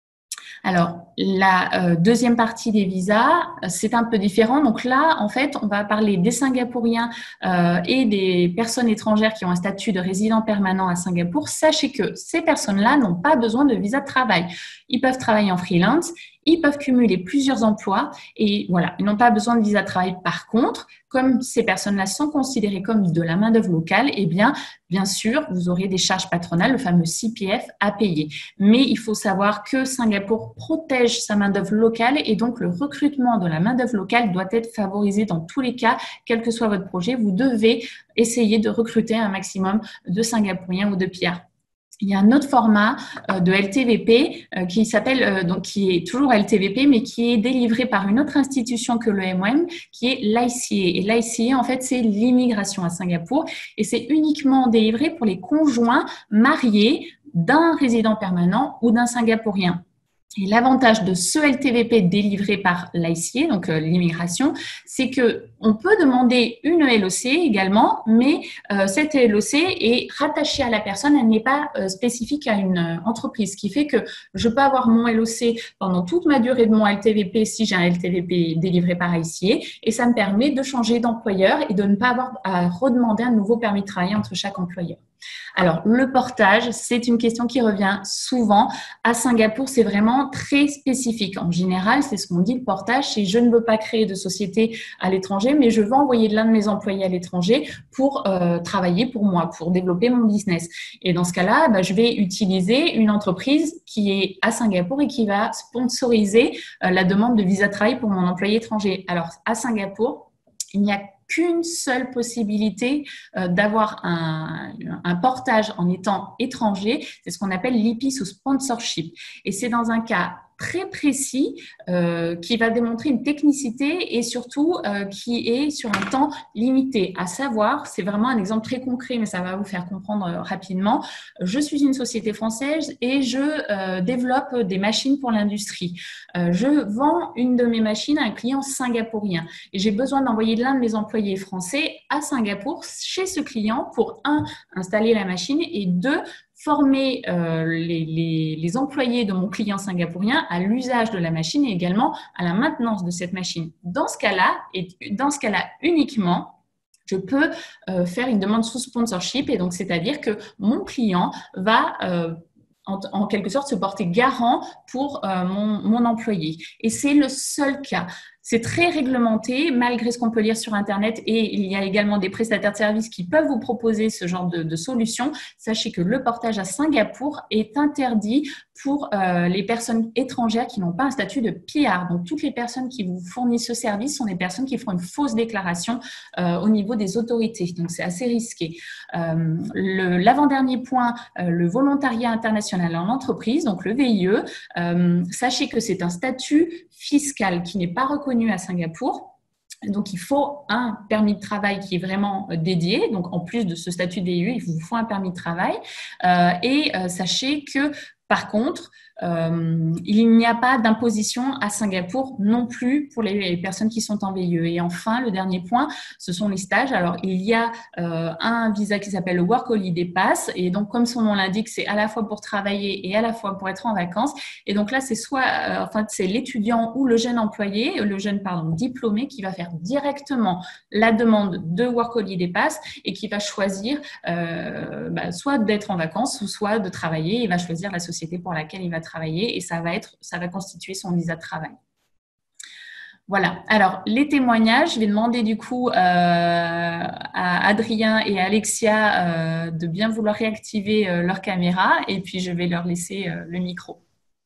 Alors, la euh, deuxième partie des visas, c'est un peu différent. Donc là, en fait, on va parler des Singapouriens euh, et des personnes étrangères qui ont un statut de résident permanent à Singapour. Sachez que ces personnes-là n'ont pas besoin de visa de travail. Ils peuvent travailler en freelance, ils peuvent cumuler plusieurs emplois et voilà, ils n'ont pas besoin de visa de travail. Par contre, comme ces personnes-là sont considérées comme de la main-d'œuvre locale, eh bien, bien sûr, vous aurez des charges patronales, le fameux C P F, à payer. Mais il faut savoir que Singapour protège sa main-d'œuvre locale et donc le recrutement de la main-d'œuvre locale doit être favorisé dans tous les cas, quel que soit votre projet. Vous devez essayer de recruter un maximum de Singapouriens ou de P R. Il y a un autre format euh, de L T V P euh, qui s'appelle, euh, donc qui est toujours L T V P, mais qui est délivré par une autre institution que le M O M, qui est l'I C A. Et l'I C A, en fait, c'est l'immigration à Singapour et c'est uniquement délivré pour les conjoints mariés d'un résident permanent ou d'un Singapourien. Et l'avantage de ce L T V P délivré par l'I C A, donc euh, l'immigration, c'est que on peut demander une L O C également, mais euh, cette L O C est rattachée à la personne, elle n'est pas euh, spécifique à une euh, entreprise, ce qui fait que je peux avoir mon L O C pendant toute ma durée de mon L T V P si j'ai un L T V P délivré par I C A, et ça me permet de changer d'employeur et de ne pas avoir à redemander un nouveau permis de travail entre chaque employeur. Alors, le portage, c'est une question qui revient souvent. À Singapour, c'est vraiment très spécifique. En général, c'est ce qu'on dit, le portage, c'est je ne veux pas créer de société à l'étranger, mais je veux envoyer l'un de mes employés à l'étranger pour euh, travailler pour moi, pour développer mon business. Et dans ce cas-là, bah, je vais utiliser une entreprise qui est à Singapour et qui va sponsoriser euh, la demande de visa de travail pour mon employé étranger. Alors, à Singapour, il n'y a qu'une seule possibilité euh, d'avoir un, un portage en étant étranger, c'est ce qu'on appelle l'I P I sous sponsorship. Et c'est dans un cas très précis euh, qui va démontrer une technicité et surtout euh, qui est sur un temps limité. À savoir, c'est vraiment un exemple très concret, mais ça va vous faire comprendre euh, rapidement. Je suis une société française et je euh, développe des machines pour l'industrie. Euh, je vends une de mes machines à un client singapourien et j'ai besoin d'envoyer l'un de mes employés français à Singapour chez ce client pour, un, installer la machine et deux, former euh, les, les, les employés de mon client singapourien à l'usage de la machine et également à la maintenance de cette machine. Dans ce cas-là, et dans ce cas-là uniquement, je peux euh, faire une demande sous sponsorship et donc c'est-à-dire que mon client va euh, en, en quelque sorte se porter garant pour euh, mon, mon employé. Et c'est le seul cas. C'est très réglementé, malgré ce qu'on peut lire sur Internet, et il y a également des prestataires de services qui peuvent vous proposer ce genre de, de solution. Sachez que le portage à Singapour est interdit pour euh, les personnes étrangères qui n'ont pas un statut de P R. Donc, toutes les personnes qui vous fournissent ce service sont des personnes qui font une fausse déclaration euh, au niveau des autorités. Donc, c'est assez risqué. Euh, le, l'avant-dernier point, euh, le volontariat international en entreprise, donc le V I E. Euh, sachez que c'est un statut fiscal qui n'est pas reconnu à Singapour. Donc, il faut un permis de travail qui est vraiment dédié. Donc, en plus de ce statut D I E, il vous faut un permis de travail. Euh, et euh, sachez que, par contre, euh, il n'y a pas d'imposition à Singapour non plus pour les personnes qui sont en V I E. Et enfin, le dernier point, ce sont les stages. Alors, il y a euh, un visa qui s'appelle le Work Holiday Pass. Et donc, comme son nom l'indique, c'est à la fois pour travailler et à la fois pour être en vacances. Et donc là, c'est soit, euh, enfin, c'est l'étudiant ou le jeune employé, le jeune, pardon, diplômé qui va faire directement la demande de Work Holiday Pass et qui va choisir euh, bah, soit d'être en vacances ou soit de travailler. Il va choisir la société pour laquelle il va travailler. Travailler et ça va être, ça va constituer son visa de travail. Voilà. Alors, les témoignages, je vais demander du coup euh, à Adrien et à Alexia euh, de bien vouloir réactiver euh, leur caméra et puis je vais leur laisser euh, le micro.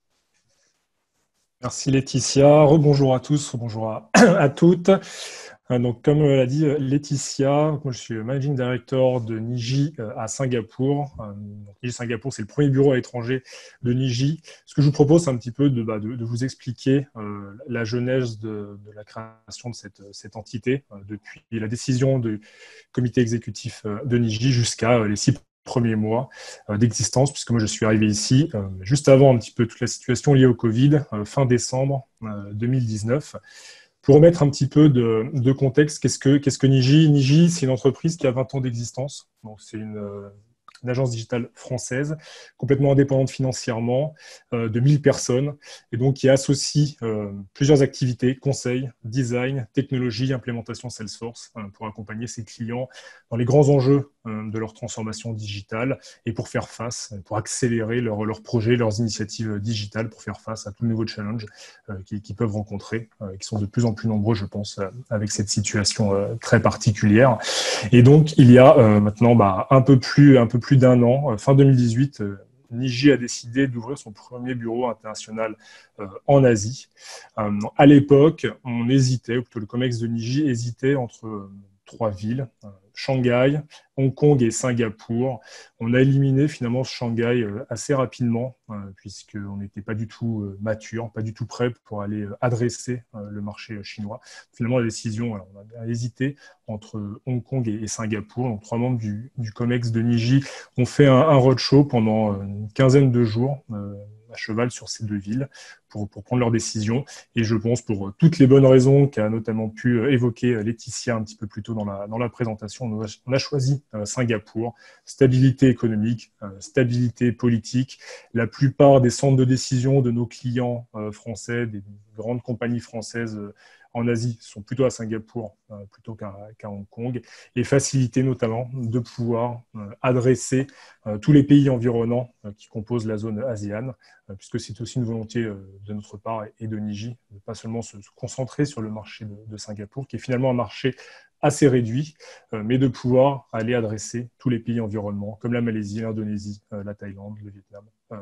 Merci Laetitia. Rebonjour à tous, rebonjour à, à toutes. Donc, comme l'a dit Laetitia, moi je suis le Managing Director de Niji à Singapour. Donc, Niji Singapour, c'est le premier bureau à l'étranger de Niji. Ce que je vous propose, c'est un petit peu de, bah, de, de vous expliquer euh, la genèse de, de la création de cette, cette entité, euh, depuis la décision du comité exécutif de Niji jusqu'à euh, les six premiers mois euh, d'existence, puisque moi je suis arrivé ici euh, juste avant un petit peu toute la situation liée au Covid, euh, fin décembre euh, deux mille dix-neuf. Pour remettre un petit peu de, de contexte, qu'est-ce que, qu'est-ce que Niji? Niji, c'est une entreprise qui a vingt ans d'existence. Donc, c'est une, une agence digitale française, complètement indépendante financièrement, euh, de mille personnes, et donc qui associe euh, plusieurs activités, conseil, design, technologie, implémentation Salesforce, euh, pour accompagner ses clients dans les grands enjeux euh, de leur transformation digitale et pour faire face, pour accélérer leurs leur projets, leurs initiatives digitales, pour faire face à tous les nouveaux challenges euh, qu'ils qui peuvent rencontrer, euh, qui sont de plus en plus nombreux, je pense, euh, avec cette situation euh, très particulière. Et donc, il y a euh, maintenant bah, un peu plus, un peu plus d'un an, euh, fin deux mille dix-huit, euh, Niji a décidé d'ouvrir son premier bureau international euh, en Asie. Euh, à l'époque, on hésitait, ou plutôt le COMEX de Niji hésitait entre euh, trois villes, euh, Shanghai, Hong Kong et Singapour. On a éliminé finalement Shanghai euh, assez rapidement, euh, puisqu'on n'était pas du tout euh, mature, pas du tout prêt pour aller euh, adresser euh, le marché chinois. Finalement, la décision, alors, on a hésité entre Hong Kong et, et Singapour. Donc, trois membres du, du COMEX de Niji ont fait un, un roadshow pendant une quinzaine de jours, euh, à cheval sur ces deux villes, pour, pour prendre leurs décisions. Et je pense, pour toutes les bonnes raisons qu'a notamment pu évoquer Laetitia un petit peu plus tôt dans la, dans la présentation, on a, on a choisi euh, Singapour. Stabilité économique, euh, stabilité politique. La plupart des centres de décision de nos clients euh, français, des grandes compagnies françaises euh, en Asie sont plutôt à Singapour euh, plutôt qu'à, qu'à Hong Kong, et faciliter notamment de pouvoir euh, adresser euh, tous les pays environnants euh, qui composent la zone ASEAN, euh, puisque c'est aussi une volonté euh, de notre part et de Niji, de pas seulement se, se concentrer sur le marché de, de Singapour, qui est finalement un marché assez réduit, euh, mais de pouvoir aller adresser tous les pays environnants, comme la Malaisie, l'Indonésie, euh, la Thaïlande, le Vietnam, euh,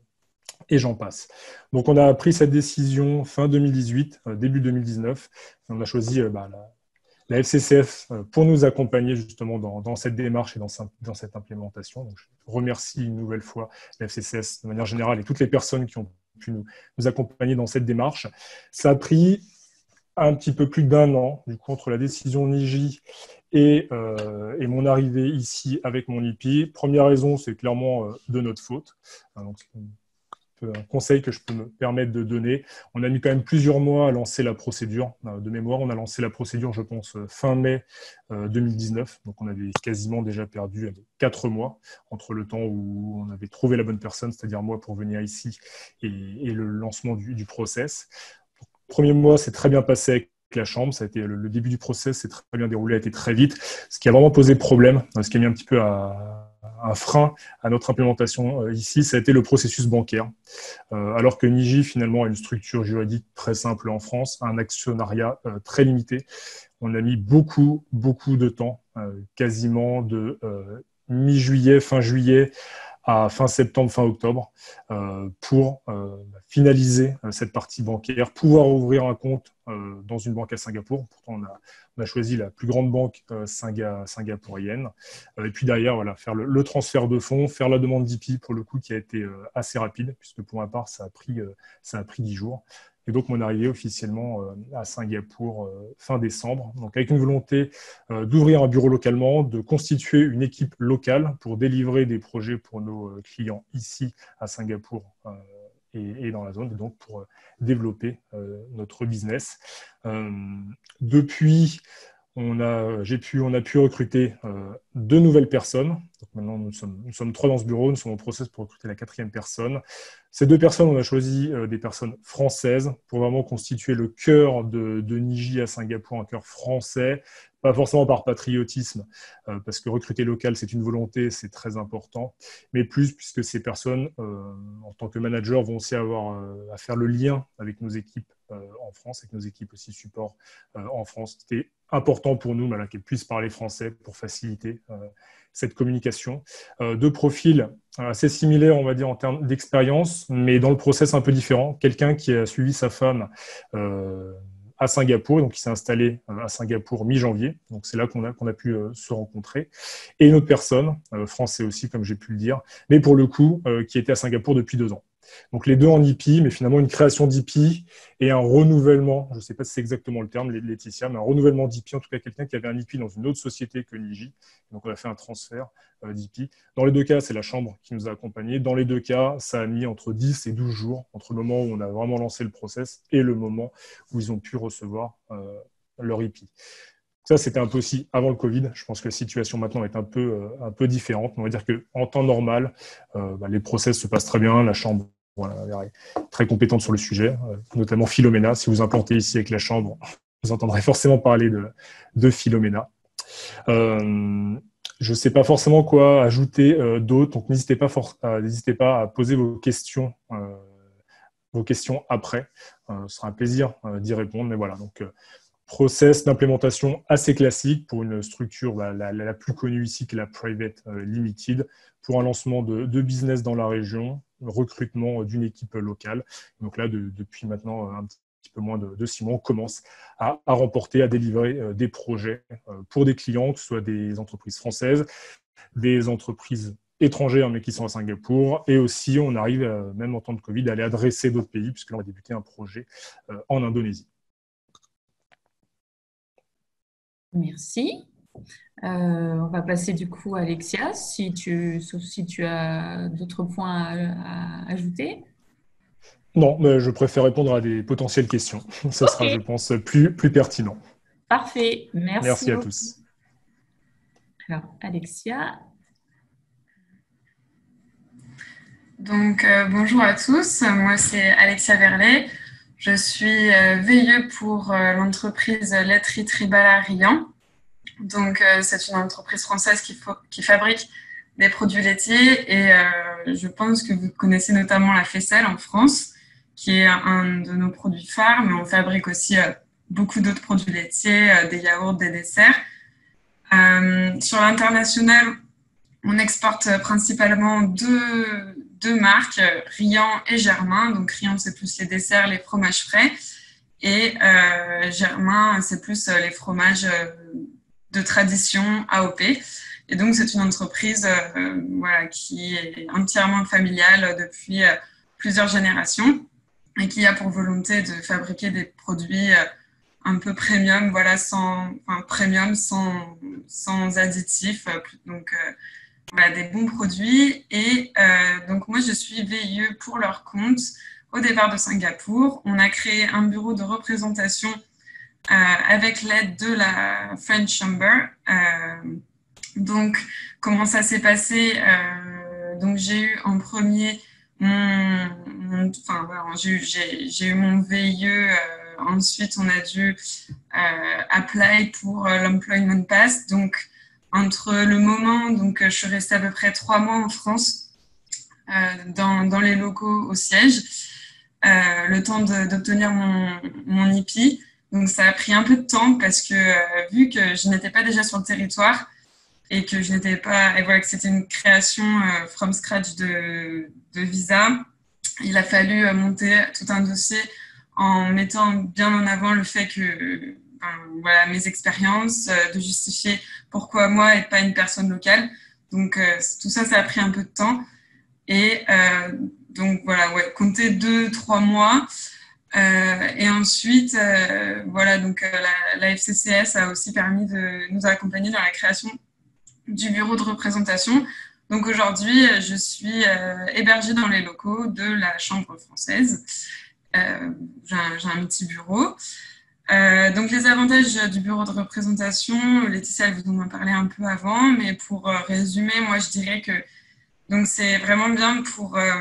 et j'en passe. Donc, on a pris cette décision fin deux mille dix-huit, euh, début deux mille dix-neuf. On a choisi euh, bah, la, la F C C F euh, pour nous accompagner justement dans, dans cette démarche et dans, dans cette implémentation. Donc, je remercie une nouvelle fois la F C C F de manière générale et toutes les personnes qui ont pu nous, nous accompagner dans cette démarche. Ça a pris un petit peu plus d'un an, du coup, entre la décision Niji et, euh, et mon arrivée ici avec mon I P. Première raison, c'est clairement euh, de notre faute. Donc, c'est un conseil que je peux me permettre de donner. On a mis quand même plusieurs mois à lancer la procédure. De mémoire, on a lancé la procédure, je pense, fin mai deux mille dix-neuf. Donc, on avait quasiment déjà perdu quatre mois entre le temps où on avait trouvé la bonne personne, c'est-à-dire moi, pour venir ici, et, et le lancement du, du process. Donc, le premier mois, c'est très bien passé avec la chambre. Ça a été le, le début du process, c'est très bien déroulé, a été très vite. Ce qui a vraiment posé problème, ce qui a mis un petit peu à un frein à notre implémentation euh, ici, ça a été le processus bancaire. Euh, alors que Niji, finalement, a une structure juridique très simple en France, un actionnariat euh, très limité. On a mis beaucoup, beaucoup de temps, euh, quasiment de euh, mi-juillet, fin juillet, à fin septembre, fin octobre, euh, pour euh, finaliser euh, cette partie bancaire, pouvoir ouvrir un compte euh, dans une banque à Singapour. Pourtant, on a, on a choisi la plus grande banque euh, singa, singapourienne. Euh, et puis derrière, voilà, faire le, le transfert de fonds, faire la demande d'I P, pour le coup, qui a été euh, assez rapide, puisque pour ma part, ça a pris, euh, ça a pris dix jours. Et donc, mon arrivée officiellement euh, à Singapour euh, fin décembre. Donc, avec une volonté euh, d'ouvrir un bureau localement, de constituer une équipe locale pour délivrer des projets pour nos euh, clients ici à Singapour euh, et, et dans la zone, et donc pour euh, développer euh, notre business. Euh, depuis, on a, j'ai pu, on a pu recruter euh, deux nouvelles personnes. Donc maintenant, nous sommes, nous sommes trois dans ce bureau. Nous sommes en process pour recruter la quatrième personne. Ces deux personnes, on a choisi euh, des personnes françaises pour vraiment constituer le cœur de, de Niji à Singapour, un cœur français, pas forcément par patriotisme, euh, parce que recruter local, c'est une volonté, c'est très important, mais plus puisque ces personnes, euh, en tant que managers, vont aussi avoir euh, à faire le lien avec nos équipes euh, en France, avec nos équipes aussi support euh, en France. C'était important pour nous voilà, qu'elles puissent parler français pour faciliter euh, cette communication. Euh, deux profils assez similaires, on va dire, en termes d'expérience, mais dans le process un peu différent. Quelqu'un qui a suivi sa femme euh, à Singapour, donc il s'est installé à Singapour mi-janvier, donc c'est là qu'on a, qu'on a pu euh, se rencontrer, et une autre personne, euh, français aussi, comme j'ai pu le dire, mais pour le coup, euh, qui était à Singapour depuis deux ans. Donc les deux en I P, mais finalement une création d'I P et un renouvellement, je ne sais pas si c'est exactement le terme, Laetitia, mais un renouvellement d'I P, en tout cas quelqu'un qui avait un I P dans une autre société que Niji. Donc on a fait un transfert euh, d'I P. Dans les deux cas, c'est la chambre qui nous a accompagnés. Dans les deux cas, ça a mis entre dix et douze jours, entre le moment où on a vraiment lancé le process et le moment où ils ont pu recevoir euh, leur I P. Ça, c'était un peu aussi avant le Covid. Je pense que la situation maintenant est un peu, euh, un peu différente. On va dire qu'en temps normal, euh, bah, les process se passent très bien. La chambre, voilà, est très compétente sur le sujet, euh, notamment Philomena. Si vous implantez ici avec la chambre, vous entendrez forcément parler de, de Philomena. Euh, je ne sais pas forcément quoi ajouter euh, d'autre, donc n'hésitez pas, for- euh, n'hésitez pas à poser vos questions, euh, vos questions après. Euh, ce sera un plaisir euh, d'y répondre. Mais voilà, donc... Euh, process d'implémentation assez classique pour une structure bah, la, la plus connue ici, qui est la Private euh, Limited, pour un lancement de, de business dans la région, recrutement d'une équipe locale. Donc là, de, depuis maintenant un petit peu moins de, de six mois, on commence à, à remporter, à délivrer euh, des projets euh, pour des clients, que ce soit des entreprises françaises, des entreprises étrangères, mais qui sont à Singapour. Et aussi, on arrive, euh, même en temps de Covid, à aller adresser d'autres pays, puisque là, on va débuter un projet euh, en Indonésie. Merci. Euh, on va passer du coup à Alexia, si tu, sauf si tu as d'autres points à, à ajouter. Non, mais je préfère répondre à des potentielles questions. Ça Ok, sera, je pense, plus, plus pertinent. parfait. Merci Merci à beaucoup. tous. Alors, Alexia. Donc, euh, bonjour à tous. Moi, c'est Alexia Verlet. Je suis euh, V I E pour euh, l'entreprise Laiterie Tribal à Riant. Donc, euh, c'est une entreprise française qui, qui fabrique des produits laitiers et euh, je pense que vous connaissez notamment la faisselle en France, qui est un de nos produits phares, mais on fabrique aussi euh, beaucoup d'autres produits laitiers, euh, des yaourts, des desserts. Euh, sur l'international, on exporte principalement deux, deux marques, Riant et Germain. Donc, Riant, c'est plus les desserts, les fromages frais. Et euh, Germain, c'est plus les fromages de tradition A O P. Et donc, c'est une entreprise euh, voilà, qui est entièrement familiale depuis plusieurs générations et qui a pour volonté de fabriquer des produits un peu premium, voilà, sans, enfin, premium sans, sans additifs, donc euh, voilà, des bons produits. Et euh, donc moi, je suis V I E pour leur compte au départ de Singapour. On a créé un bureau de représentation euh, avec l'aide de la French Chamber. Euh, donc, comment ça s'est passé? euh, Donc, j'ai eu en premier mon, mon enfin voilà, j'ai, j'ai, j'ai eu mon V I E. Euh, ensuite, on a dû euh, apply pour euh, l'Employment Pass. Donc, entre le moment, donc je suis restée à peu près trois mois en France, euh, dans, dans les locaux au siège, euh, le temps de, d'obtenir mon, mon I P. Donc, ça a pris un peu de temps parce que euh, vu que je n'étais pas déjà sur le territoire et que je n'étais pas, et voilà, que c'était une création euh, from scratch de, de visa, il a fallu euh, monter tout un dossier en mettant bien en avant le fait que ben, voilà, mes expériences, euh, de justifier pourquoi moi et pas une personne locale. Donc, euh, tout ça, ça a pris un peu de temps. Et euh, donc, voilà, ouais, compter deux, trois mois. Euh, et ensuite, euh, voilà, donc euh, la, la F C C S a aussi permis de nous accompagner dans la création du bureau de représentation. Donc, aujourd'hui, je suis euh, hébergée dans les locaux de la Chambre française. Euh, j'ai, un, j'ai un petit bureau. Euh, donc, les avantages du bureau de représentation, Laetitia, elle vous en parlait un peu avant, mais pour euh, résumer, moi, je dirais que donc, c'est vraiment bien pour euh,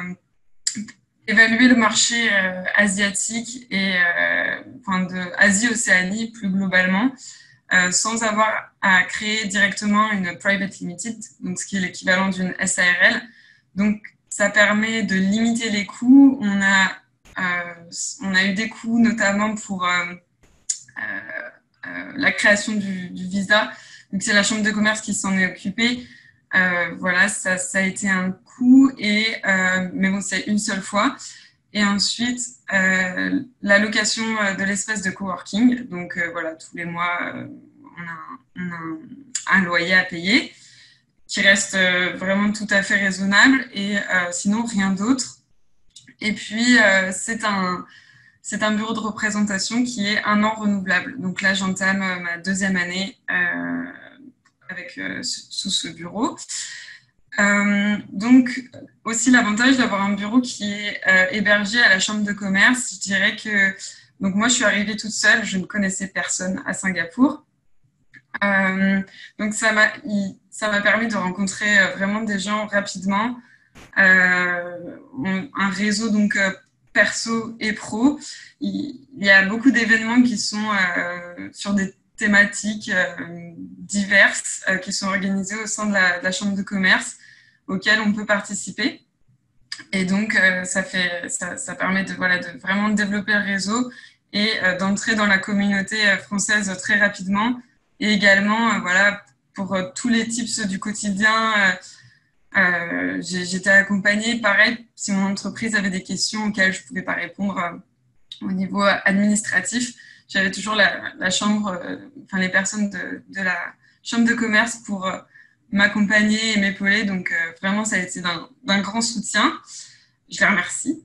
évaluer le marché euh, asiatique et euh, enfin, de Asie-Océanie plus globalement, euh, sans avoir à créer directement une private limited, donc ce qui est l'équivalent d'une S A R L. Donc, ça permet de limiter les coûts. On a Euh, on a eu des coûts notamment pour euh, euh, euh, la création du, du visa. Donc, c'est la Chambre de commerce qui s'en est occupée. Euh, voilà, ça, ça a été un coût, et, euh, mais bon, c'est une seule fois. Et ensuite, euh, l'allocation de l'espace de coworking. Donc, euh, voilà, tous les mois, euh, on a, on a un, un loyer à payer qui reste euh, vraiment tout à fait raisonnable, et euh, sinon, rien d'autre. Et puis, euh, c'est un, c'est un bureau de représentation qui est un an renouvelable. Donc là, j'entame ma deuxième année euh, avec, euh, sous ce bureau. Euh, donc, aussi l'avantage d'avoir un bureau qui est euh, hébergé à la Chambre de commerce. Je dirais que, donc moi, je suis arrivée toute seule, je ne connaissais personne à Singapour. Euh, donc, ça m'a, ça m'a permis de rencontrer vraiment des gens rapidement. Euh, un réseau donc euh, perso et pro. Il, il y a beaucoup d'événements qui sont euh, sur des thématiques euh, diverses euh, qui sont organisées au sein de la, de la Chambre de commerce, auxquelles on peut participer. Et donc, euh, ça, fait, ça, ça permet de, voilà, de vraiment développer le réseau et euh, d'entrer dans la communauté française très rapidement. Et également, euh, voilà, pour euh, tous les tips du quotidien. Euh, Euh, j'ai, j'étais accompagnée, pareil, si mon entreprise avait des questions auxquelles je ne pouvais pas répondre euh, au niveau administratif, j'avais toujours la, la chambre, euh, enfin les personnes de, de la chambre de commerce pour euh, m'accompagner et m'épauler. Donc euh, vraiment, ça a été d'un, d'un grand soutien. Je les remercie.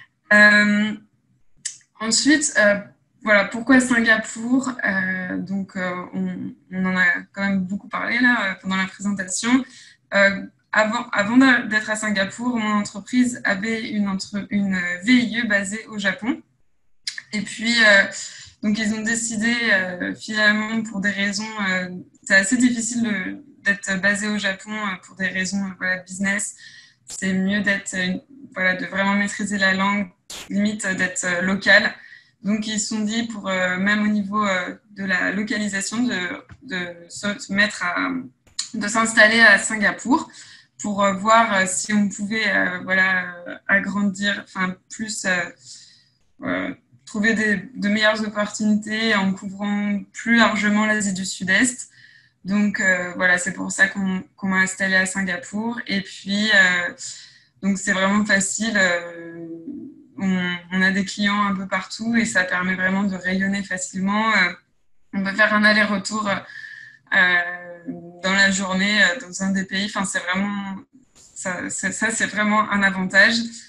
Euh, ensuite, euh, voilà, pourquoi Singapour? euh, Donc, euh, on, on en a quand même beaucoup parlé là pendant la présentation. Euh, Avant, avant d'être à Singapour, mon entreprise avait une, entre, une V I E basée au Japon. Et puis, euh, donc ils ont décidé euh, finalement, pour des raisons, euh, c'est assez difficile de, d'être basé au Japon euh, pour des raisons voilà, business. C'est mieux d'être, euh, voilà, de vraiment maîtriser la langue, limite d'être euh, local. Donc ils se sont dit, pour euh, même au niveau euh, de la localisation, de, de se mettre à, de s'installer à Singapour, pour voir si on pouvait euh, voilà, agrandir, enfin plus euh, euh, trouver des, de meilleures opportunités en couvrant plus largement l'Asie du Sud-Est. Donc euh, voilà, c'est pour ça qu'on, qu'on m'a installée à Singapour. Et puis, euh, donc c'est vraiment facile. Euh, on, on a des clients un peu partout et ça permet vraiment de rayonner facilement. Euh, on peut faire un aller-retour Euh, dans la journée, dans un des pays. Enfin, c'est vraiment, ça, c'est, ça, c'est vraiment un avantage.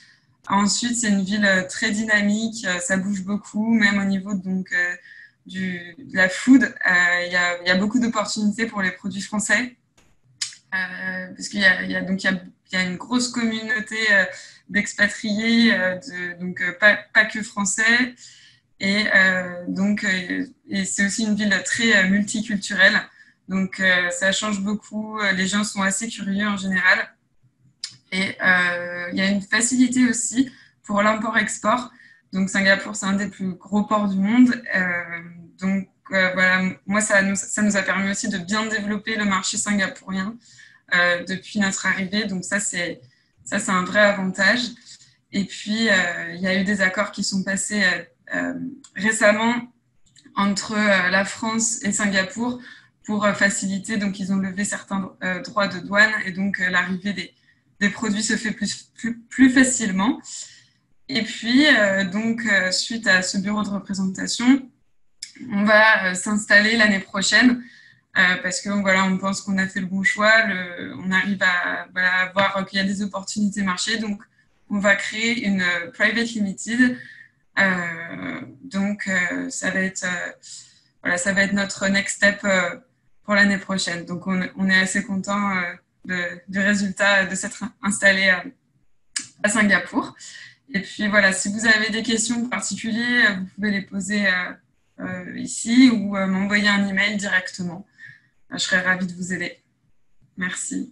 Ensuite, c'est une ville très dynamique, ça bouge beaucoup, même au niveau donc, euh, du, de la food. Il y, a, y a beaucoup d'opportunités pour les produits français. Euh, parce qu'il y a, y a, donc, y a, y a une grosse communauté euh, d'expatriés, euh, de, donc euh, pas, pas que français. Et, euh, donc, euh, et c'est aussi une ville très euh, multiculturelle. Donc, euh, ça change beaucoup. Les gens sont assez curieux en général. Et euh, il y a une facilité aussi pour l'import-export. Donc, Singapour, c'est un des plus gros ports du monde. Euh, donc, euh, voilà, moi, ça nous, ça nous a permis aussi de bien développer le marché singapourien euh, depuis notre arrivée. Donc, ça, c'est, ça, c'est un vrai avantage. Et puis, euh, il y a eu des accords qui sont passés euh, euh, récemment entre euh, la France et Singapour pour euh, faciliter. Donc, ils ont levé certains euh, droits de douane et donc euh, l'arrivée des des produits se fait plus, plus, plus facilement. Et puis, euh, donc, euh, suite à ce bureau de représentation, on va euh, s'installer l'année prochaine euh, parce que voilà, on pense qu'on a fait le bon choix, le, on arrive à, voilà, à voir qu'il y a des opportunités marché. Donc, on va créer une euh, private limited. Euh, donc, euh, ça va être, euh, voilà, ça va être notre next step euh, pour l'année prochaine. Donc, on, on est assez content euh, De, du résultat de s'être installé à, à Singapour. Et puis voilà, si vous avez des questions particulières, vous pouvez les poser euh, euh, ici ou euh, m'envoyer un email directement. Je serais ravie de vous aider. Merci.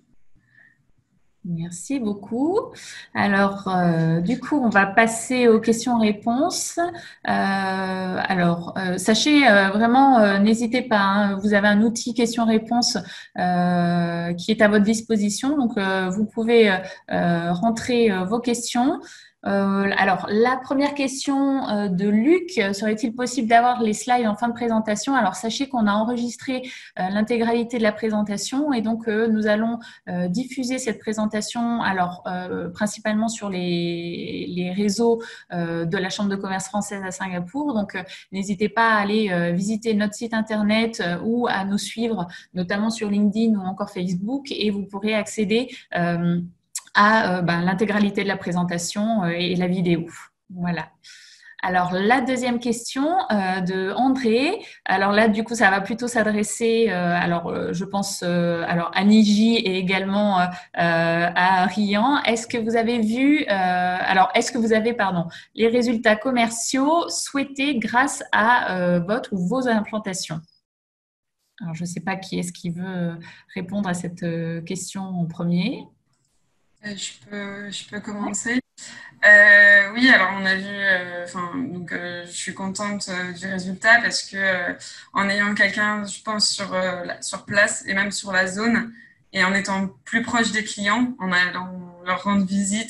Merci beaucoup. Alors, euh, du coup, on va passer aux questions-réponses. Euh, alors, euh, sachez euh, vraiment, euh, n'hésitez pas, hein, vous avez un outil questions-réponses euh, qui est à votre disposition. Donc, euh, vous pouvez euh, rentrer euh, vos questions. Euh, alors, la première question euh, de Luc, serait-il possible d'avoir les slides en fin de présentation? Alors, sachez qu'on a enregistré euh, l'intégralité de la présentation et donc euh, nous allons euh, diffuser cette présentation, alors euh, principalement sur les, les réseaux euh, de la Chambre de commerce française à Singapour. Donc, euh, n'hésitez pas à aller euh, visiter notre site internet euh, ou à nous suivre, notamment sur LinkedIn ou encore Facebook, et vous pourrez accéder euh, à euh, ben, l'intégralité de la présentation euh, et la vidéo. Voilà. Alors, la deuxième question euh, de André. Alors là, du coup, ça va plutôt s'adresser, euh, alors euh, je pense, euh, alors à Niji et également euh, à Rian. Est-ce que vous avez vu, euh, alors est-ce que vous avez, pardon, les résultats commerciaux souhaités grâce à euh, votre ou vos implantations? Alors, je ne sais pas qui est-ce qui veut répondre à cette question en premier. Je peux, je peux commencer. Euh, oui, alors on a vu, euh, enfin, donc euh, je suis contente euh, du résultat parce que euh, en ayant quelqu'un, je pense, sur, euh, la, sur place et même sur la zone, et en étant plus proche des clients, en allant leur rendre visite,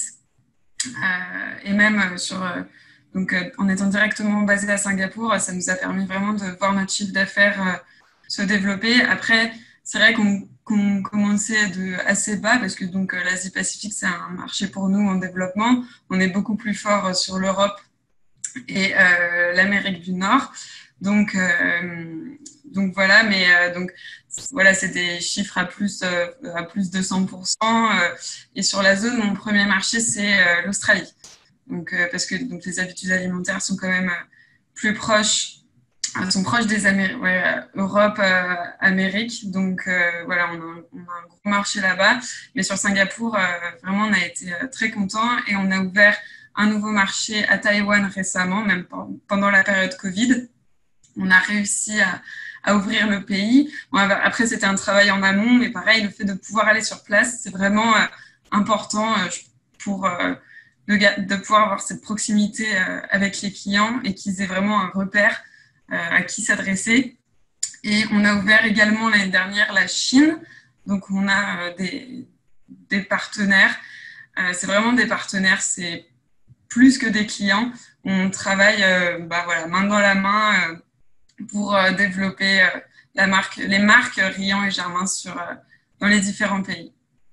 euh, et même sur, euh, donc euh, en étant directement basé à Singapour, ça nous a permis vraiment de voir notre chiffre d'affaires euh, se développer. Après, c'est vrai qu'on qu'on commençait de assez bas parce que donc l'Asie-Pacifique, c'est un marché pour nous en développement. On est beaucoup plus fort sur l'Europe et euh, l'Amérique du Nord. Donc, euh, donc voilà, mais euh, donc voilà, c'est des chiffres à plus euh, à plus de cent pour cent. Euh, et sur la zone, mon premier marché, c'est euh, l'Australie. Donc euh, parce que donc les habitudes alimentaires sont quand même plus proches. Ils sont proches des Amériques, ouais, Europe, euh, Amérique. Donc, euh, voilà, on a, on a un gros marché là-bas. Mais sur Singapour, euh, vraiment, on a été euh, très contents et on a ouvert un nouveau marché à Taïwan récemment, même pendant la période Covid. On a réussi à, à ouvrir le pays. Bon, après, c'était un travail en amont, mais pareil, le fait de pouvoir aller sur place, c'est vraiment euh, important euh, pour euh, de, de pouvoir avoir cette proximité euh, avec les clients et qu'ils aient vraiment un repère à qui s'adresser. Et on a ouvert également l'année dernière la Chine. Donc, on a des, des partenaires. C'est vraiment des partenaires, c'est plus que des clients. On travaille bah, voilà, main dans la main pour développer la marque, les marques Rian et Germain sur, dans les différents pays.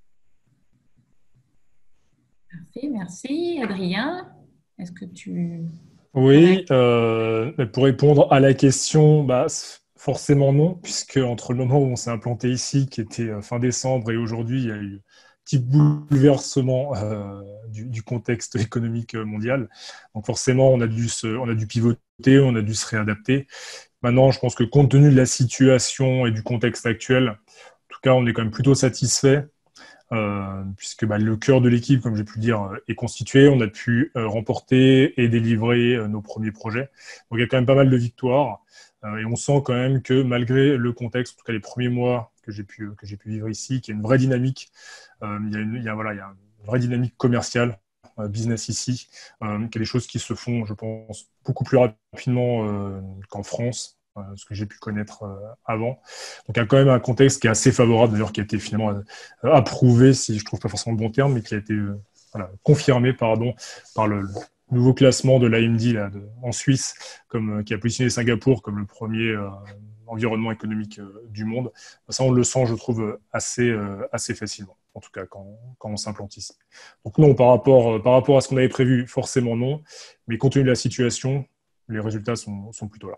Parfait, merci. Adrien, est-ce que tu... Oui, euh, pour répondre à la question, bah, forcément non, puisque entre le moment où on s'est implanté ici, qui était fin décembre, et aujourd'hui, il y a eu petit bouleversement euh, du, du contexte économique mondial. Donc forcément, on a dû se, on a dû pivoter, on a dû se réadapter. Maintenant, je pense que compte tenu de la situation et du contexte actuel, en tout cas, on est quand même plutôt satisfait. Euh, puisque bah, le cœur de l'équipe, comme j'ai pu le dire, est constitué. On a pu euh, remporter et délivrer euh, nos premiers projets. Donc il y a quand même pas mal de victoires. Euh, et on sent quand même que malgré le contexte, en tout cas les premiers mois que j'ai pu, que j'ai pu vivre ici, qu'il y a une vraie dynamique, euh, il, y a une, il, y a, voilà, il y a une vraie dynamique commerciale, euh, business ici, euh, qu'il y a des choses qui se font, je pense, beaucoup plus rapidement euh, qu'en France. Ce que j'ai pu connaître euh, avant. Donc, il y a quand même un contexte qui est assez favorable, d'ailleurs, qui a été finalement euh, approuvé, si je ne trouve pas forcément le bon terme, mais qui a été euh, voilà, confirmé pardon, par le, le nouveau classement de l'A M D là, de, en Suisse, comme, euh, qui a positionné Singapour comme le premier euh, environnement économique euh, du monde. Ça, on le sent, je trouve, assez, euh, assez facilement, en tout cas, quand, quand on s'implante ici. Donc, non, par rapport, euh, par rapport à ce qu'on avait prévu, forcément non, mais compte tenu de la situation, les résultats sont, sont plutôt là.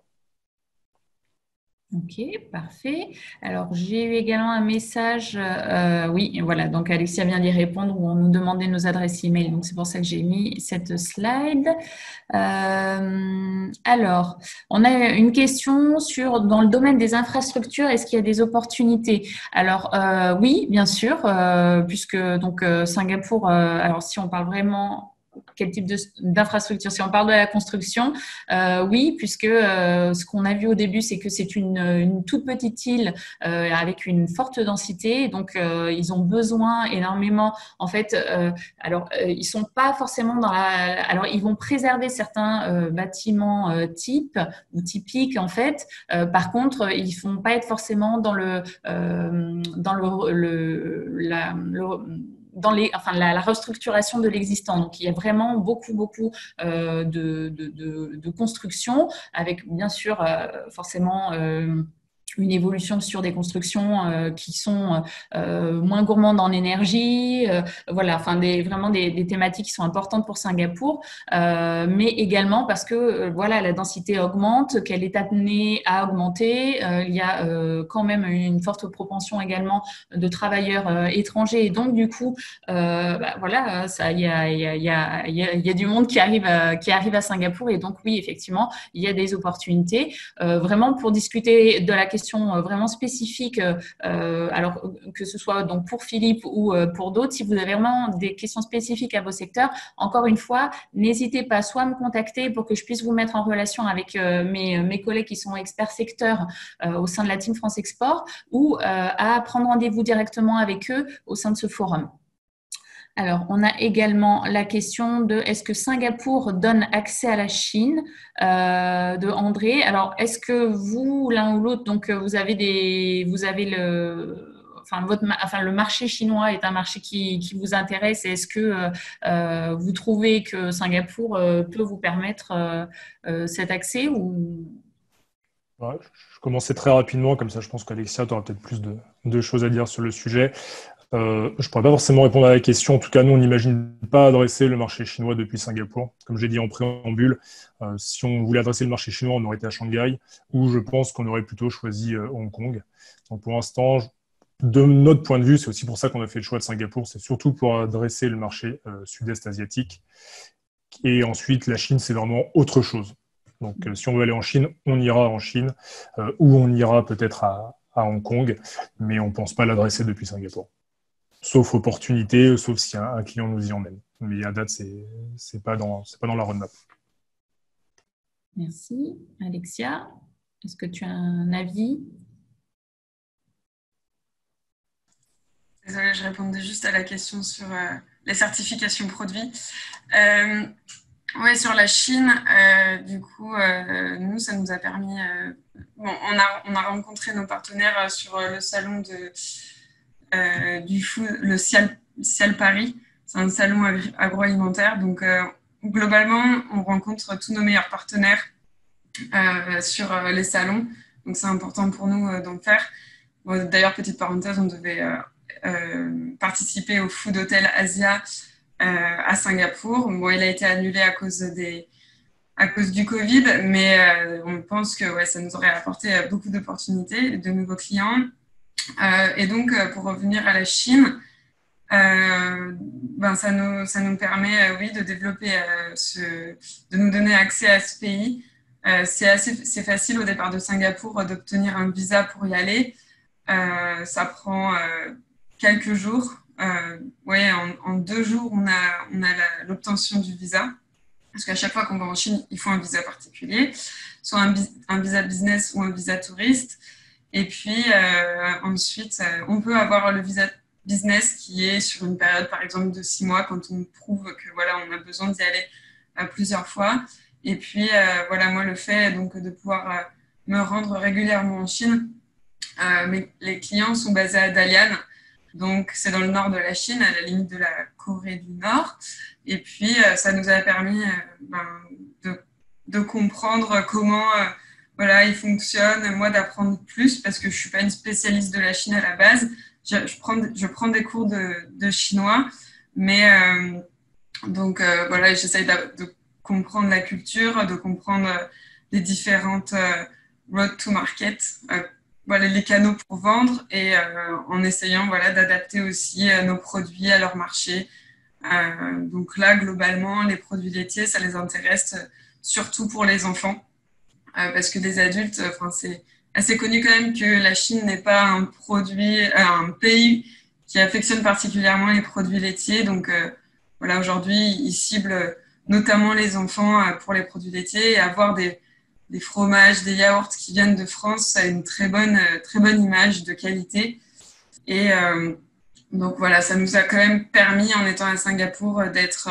Ok, parfait. Alors, j'ai eu également un message. Euh, oui, voilà. Donc, Alexia vient d'y répondre où on nous demandait nos adresses email. Donc, c'est pour ça que j'ai mis cette slide. Euh, alors, on a une question sur dans le domaine des infrastructures. Est-ce qu'il y a des opportunités? Alors, euh, oui, bien sûr, euh, puisque donc euh, Singapour. Euh, alors, si on parle vraiment quel type de, d'infrastructure? Si on parle de la construction, euh, oui, puisque euh, ce qu'on a vu au début, c'est que c'est une, une toute petite île euh, avec une forte densité. Donc, euh, ils ont besoin énormément. En fait, euh, alors euh, ils sont pas forcément dans la. Alors, ils vont préserver certains euh, bâtiments euh, types ou typiques en fait. Euh, par contre, ils font pas être forcément dans le euh, dans le, le, la, le dans les, enfin, la, la restructuration de l'existant. Donc, il y a vraiment beaucoup, beaucoup euh, de, de, de, de construction avec, bien sûr, euh, forcément... Euh, une évolution sur des constructions euh, qui sont euh, moins gourmandes en énergie, euh, voilà, enfin des, vraiment des, des thématiques qui sont importantes pour Singapour, euh, mais également parce que euh, voilà, la densité augmente, qu'elle est amenée à augmenter. Euh, il y a euh, quand même une forte propension également de travailleurs euh, étrangers, et donc du coup, euh, bah, voilà, ça, il y a, il y a, il y a, il y a, il y a du monde qui arrive, à, qui arrive à Singapour, et donc oui, effectivement, il y a des opportunités. Euh, vraiment pour discuter de la question vraiment spécifique, euh, alors que ce soit donc pour Philippe ou euh, pour d'autres, si vous avez vraiment des questions spécifiques à vos secteurs, encore une fois, n'hésitez pas soit à me contacter pour que je puisse vous mettre en relation avec euh, mes, mes collègues qui sont experts secteurs euh, au sein de la Team France Export, ou euh, à prendre rendez-vous directement avec eux au sein de ce forum. Alors, on a également la question de est-ce que Singapour donne accès à la Chine euh, de André. Alors, est-ce que vous, l'un ou l'autre, donc vous avez des, vous avez le, enfin, votre, enfin, le marché chinois est un marché qui, qui vous intéresse, et est-ce que euh, vous trouvez que Singapour euh, peut vous permettre euh, euh, cet accès ou... Ouais, je commençais très rapidement, comme ça je pense qu'Alexia, tu auras peut-être plus de, de choses à dire sur le sujet. Euh, je ne pourrais pas forcément répondre à la question. En tout cas, nous, on n'imagine pas adresser le marché chinois depuis Singapour. Comme j'ai dit en préambule, euh, si on voulait adresser le marché chinois, on aurait été à Shanghai, ou je pense qu'on aurait plutôt choisi euh, Hong Kong. Donc pour l'instant, de notre point de vue, c'est aussi pour ça qu'on a fait le choix de Singapour, c'est surtout pour adresser le marché euh, sud-est asiatique. Et ensuite, la Chine, c'est vraiment autre chose. Donc euh, si on veut aller en Chine, on ira en Chine, euh, ou on ira peut-être à, à Hong Kong, mais on ne pense pas l'adresser depuis Singapour. Sauf opportunité, sauf si un, un client nous y emmène. Mais à date, ce n'est pas, c'est pas dans la roadmap. Merci. Alexia, est-ce que tu as un avis? Désolée, je répondais juste à la question sur euh, les certifications produits. Euh, oui, sur la Chine, euh, du coup, euh, nous, ça nous a permis... Euh, bon, on a, on a rencontré nos partenaires sur le salon de... Euh, du food, le Cial, Cial Paris, c'est un salon agri- agroalimentaire. Donc, euh, globalement, on rencontre tous nos meilleurs partenaires euh, sur euh, les salons. Donc, c'est important pour nous euh, d'en faire. Bon, d'ailleurs, petite parenthèse, on devait euh, euh, participer au Food Hotel Asia euh, à Singapour. Bon, il a été annulé à cause des à cause du Covid, mais euh, on pense que ouais, ça nous aurait apporté beaucoup d'opportunités, de nouveaux clients. Euh, et donc, pour revenir à la Chine, euh, ben ça nous ça nous permet euh, oui de développer euh, ce de nous donner accès à ce pays. Euh, c'est assez c'est facile au départ de Singapour euh, d'obtenir un visa pour y aller. Euh, ça prend euh, quelques jours. Euh, ouais, en, en deux jours on a on a la- l'obtention du visa. Parce qu'à chaque fois qu'on va en Chine, il faut un visa particulier, soit un, un visa business ou un visa touriste. Et puis euh, ensuite, euh, on peut avoir le visa business qui est sur une période, par exemple, de six mois, quand on prouve que voilà, on a besoin d'y aller euh, plusieurs fois. Et puis euh, voilà, moi, le fait donc de pouvoir euh, me rendre régulièrement en Chine. Euh, mes, les clients sont basés à Dalian, donc c'est dans le nord de la Chine, à la limite de la Corée du Nord. Et puis, euh, ça nous a permis euh, ben, de, de comprendre comment euh, voilà, il fonctionne, moi d'apprendre plus, parce que je ne suis pas une spécialiste de la Chine à la base. Je, je, prends, je prends des cours de, de chinois, mais euh, donc euh, voilà, j'essaye de, de comprendre la culture, de comprendre euh, les différentes euh, road to market, euh, voilà, les canaux pour vendre, et euh, en essayant voilà, d'adapter aussi euh, nos produits à leur marché. Euh, donc là, globalement, les produits laitiers, ça les intéresse euh, surtout pour les enfants, euh, parce que des adultes, enfin, c'est assez connu quand même que la Chine n'est pas un produit, euh, un pays qui affectionne particulièrement les produits laitiers. Donc euh, voilà, aujourd'hui, ils ciblent notamment les enfants euh, pour les produits laitiers, et avoir des, des fromages, des yaourts qui viennent de France, ça a une très bonne, euh, très bonne image de qualité. Et euh, donc voilà, ça nous a quand même permis, en étant à Singapour, euh, d'être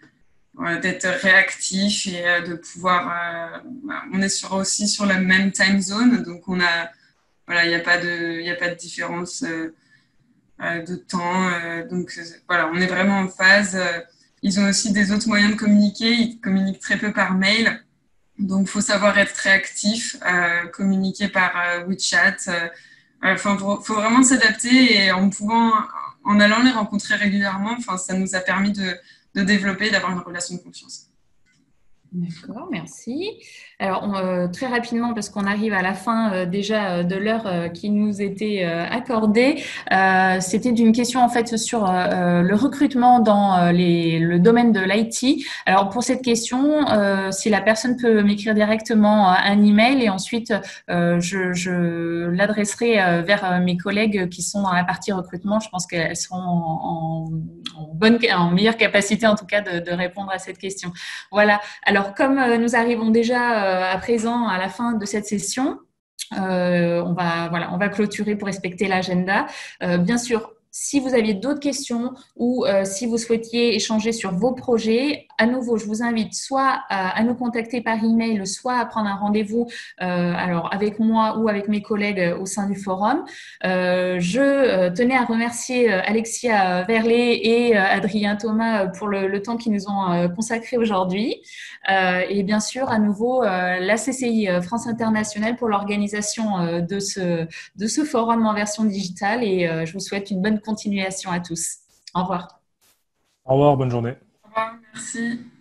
euh, d'être réactif et euh, de pouvoir. Euh, bah, on est sur, aussi sur la même time zone, donc on a voilà, il n'y a pas de il y a pas de différence euh, euh, de temps. Euh, donc euh, voilà, on est vraiment en phase. Euh, ils ont aussi des autres moyens de communiquer. Ils communiquent très peu par mail, donc il faut savoir être réactif, euh, communiquer par euh, WeChat. Euh, Enfin, faut, faut vraiment s'adapter, et en pouvant, en allant les rencontrer régulièrement, enfin, ça nous a permis de, de développer, d'avoir une relation de confiance. D'accord, merci. Alors, on, euh, très rapidement, parce qu'on arrive à la fin euh, déjà euh, de l'heure euh, qui nous était euh, accordée, euh, c'était une question en fait sur euh, le recrutement dans euh, les, le domaine de l'I T. Alors, pour cette question, euh, si la personne peut m'écrire directement un email, et ensuite euh, je, je l'adresserai euh, vers mes collègues qui sont dans la partie recrutement. Je pense qu'elles seront en, en, en bonne, en meilleure capacité en tout cas de, de répondre à cette question. Voilà. Alors, Alors, comme euh, nous arrivons déjà euh, à présent à la fin de cette session, euh, on va, voilà, on va clôturer pour respecter l'agenda. Euh, bien sûr, si vous aviez d'autres questions ou euh, si vous souhaitiez échanger sur vos projets, à nouveau, je vous invite soit à, à nous contacter par email, soit à prendre un rendez-vous euh, alors avec moi ou avec mes collègues au sein du forum. Euh, je euh, tenais à remercier euh, Alexia Verlet et euh, Adrien Thomas pour le, le temps qu'ils nous ont euh, consacré aujourd'hui. Euh, et bien sûr, à nouveau, euh, la C C I euh, France Internationale pour l'organisation euh, de, ce, de ce forum en version digitale, et euh, je vous souhaite une bonne continuation à tous. Au revoir. Au revoir, bonne journée. Au revoir, merci.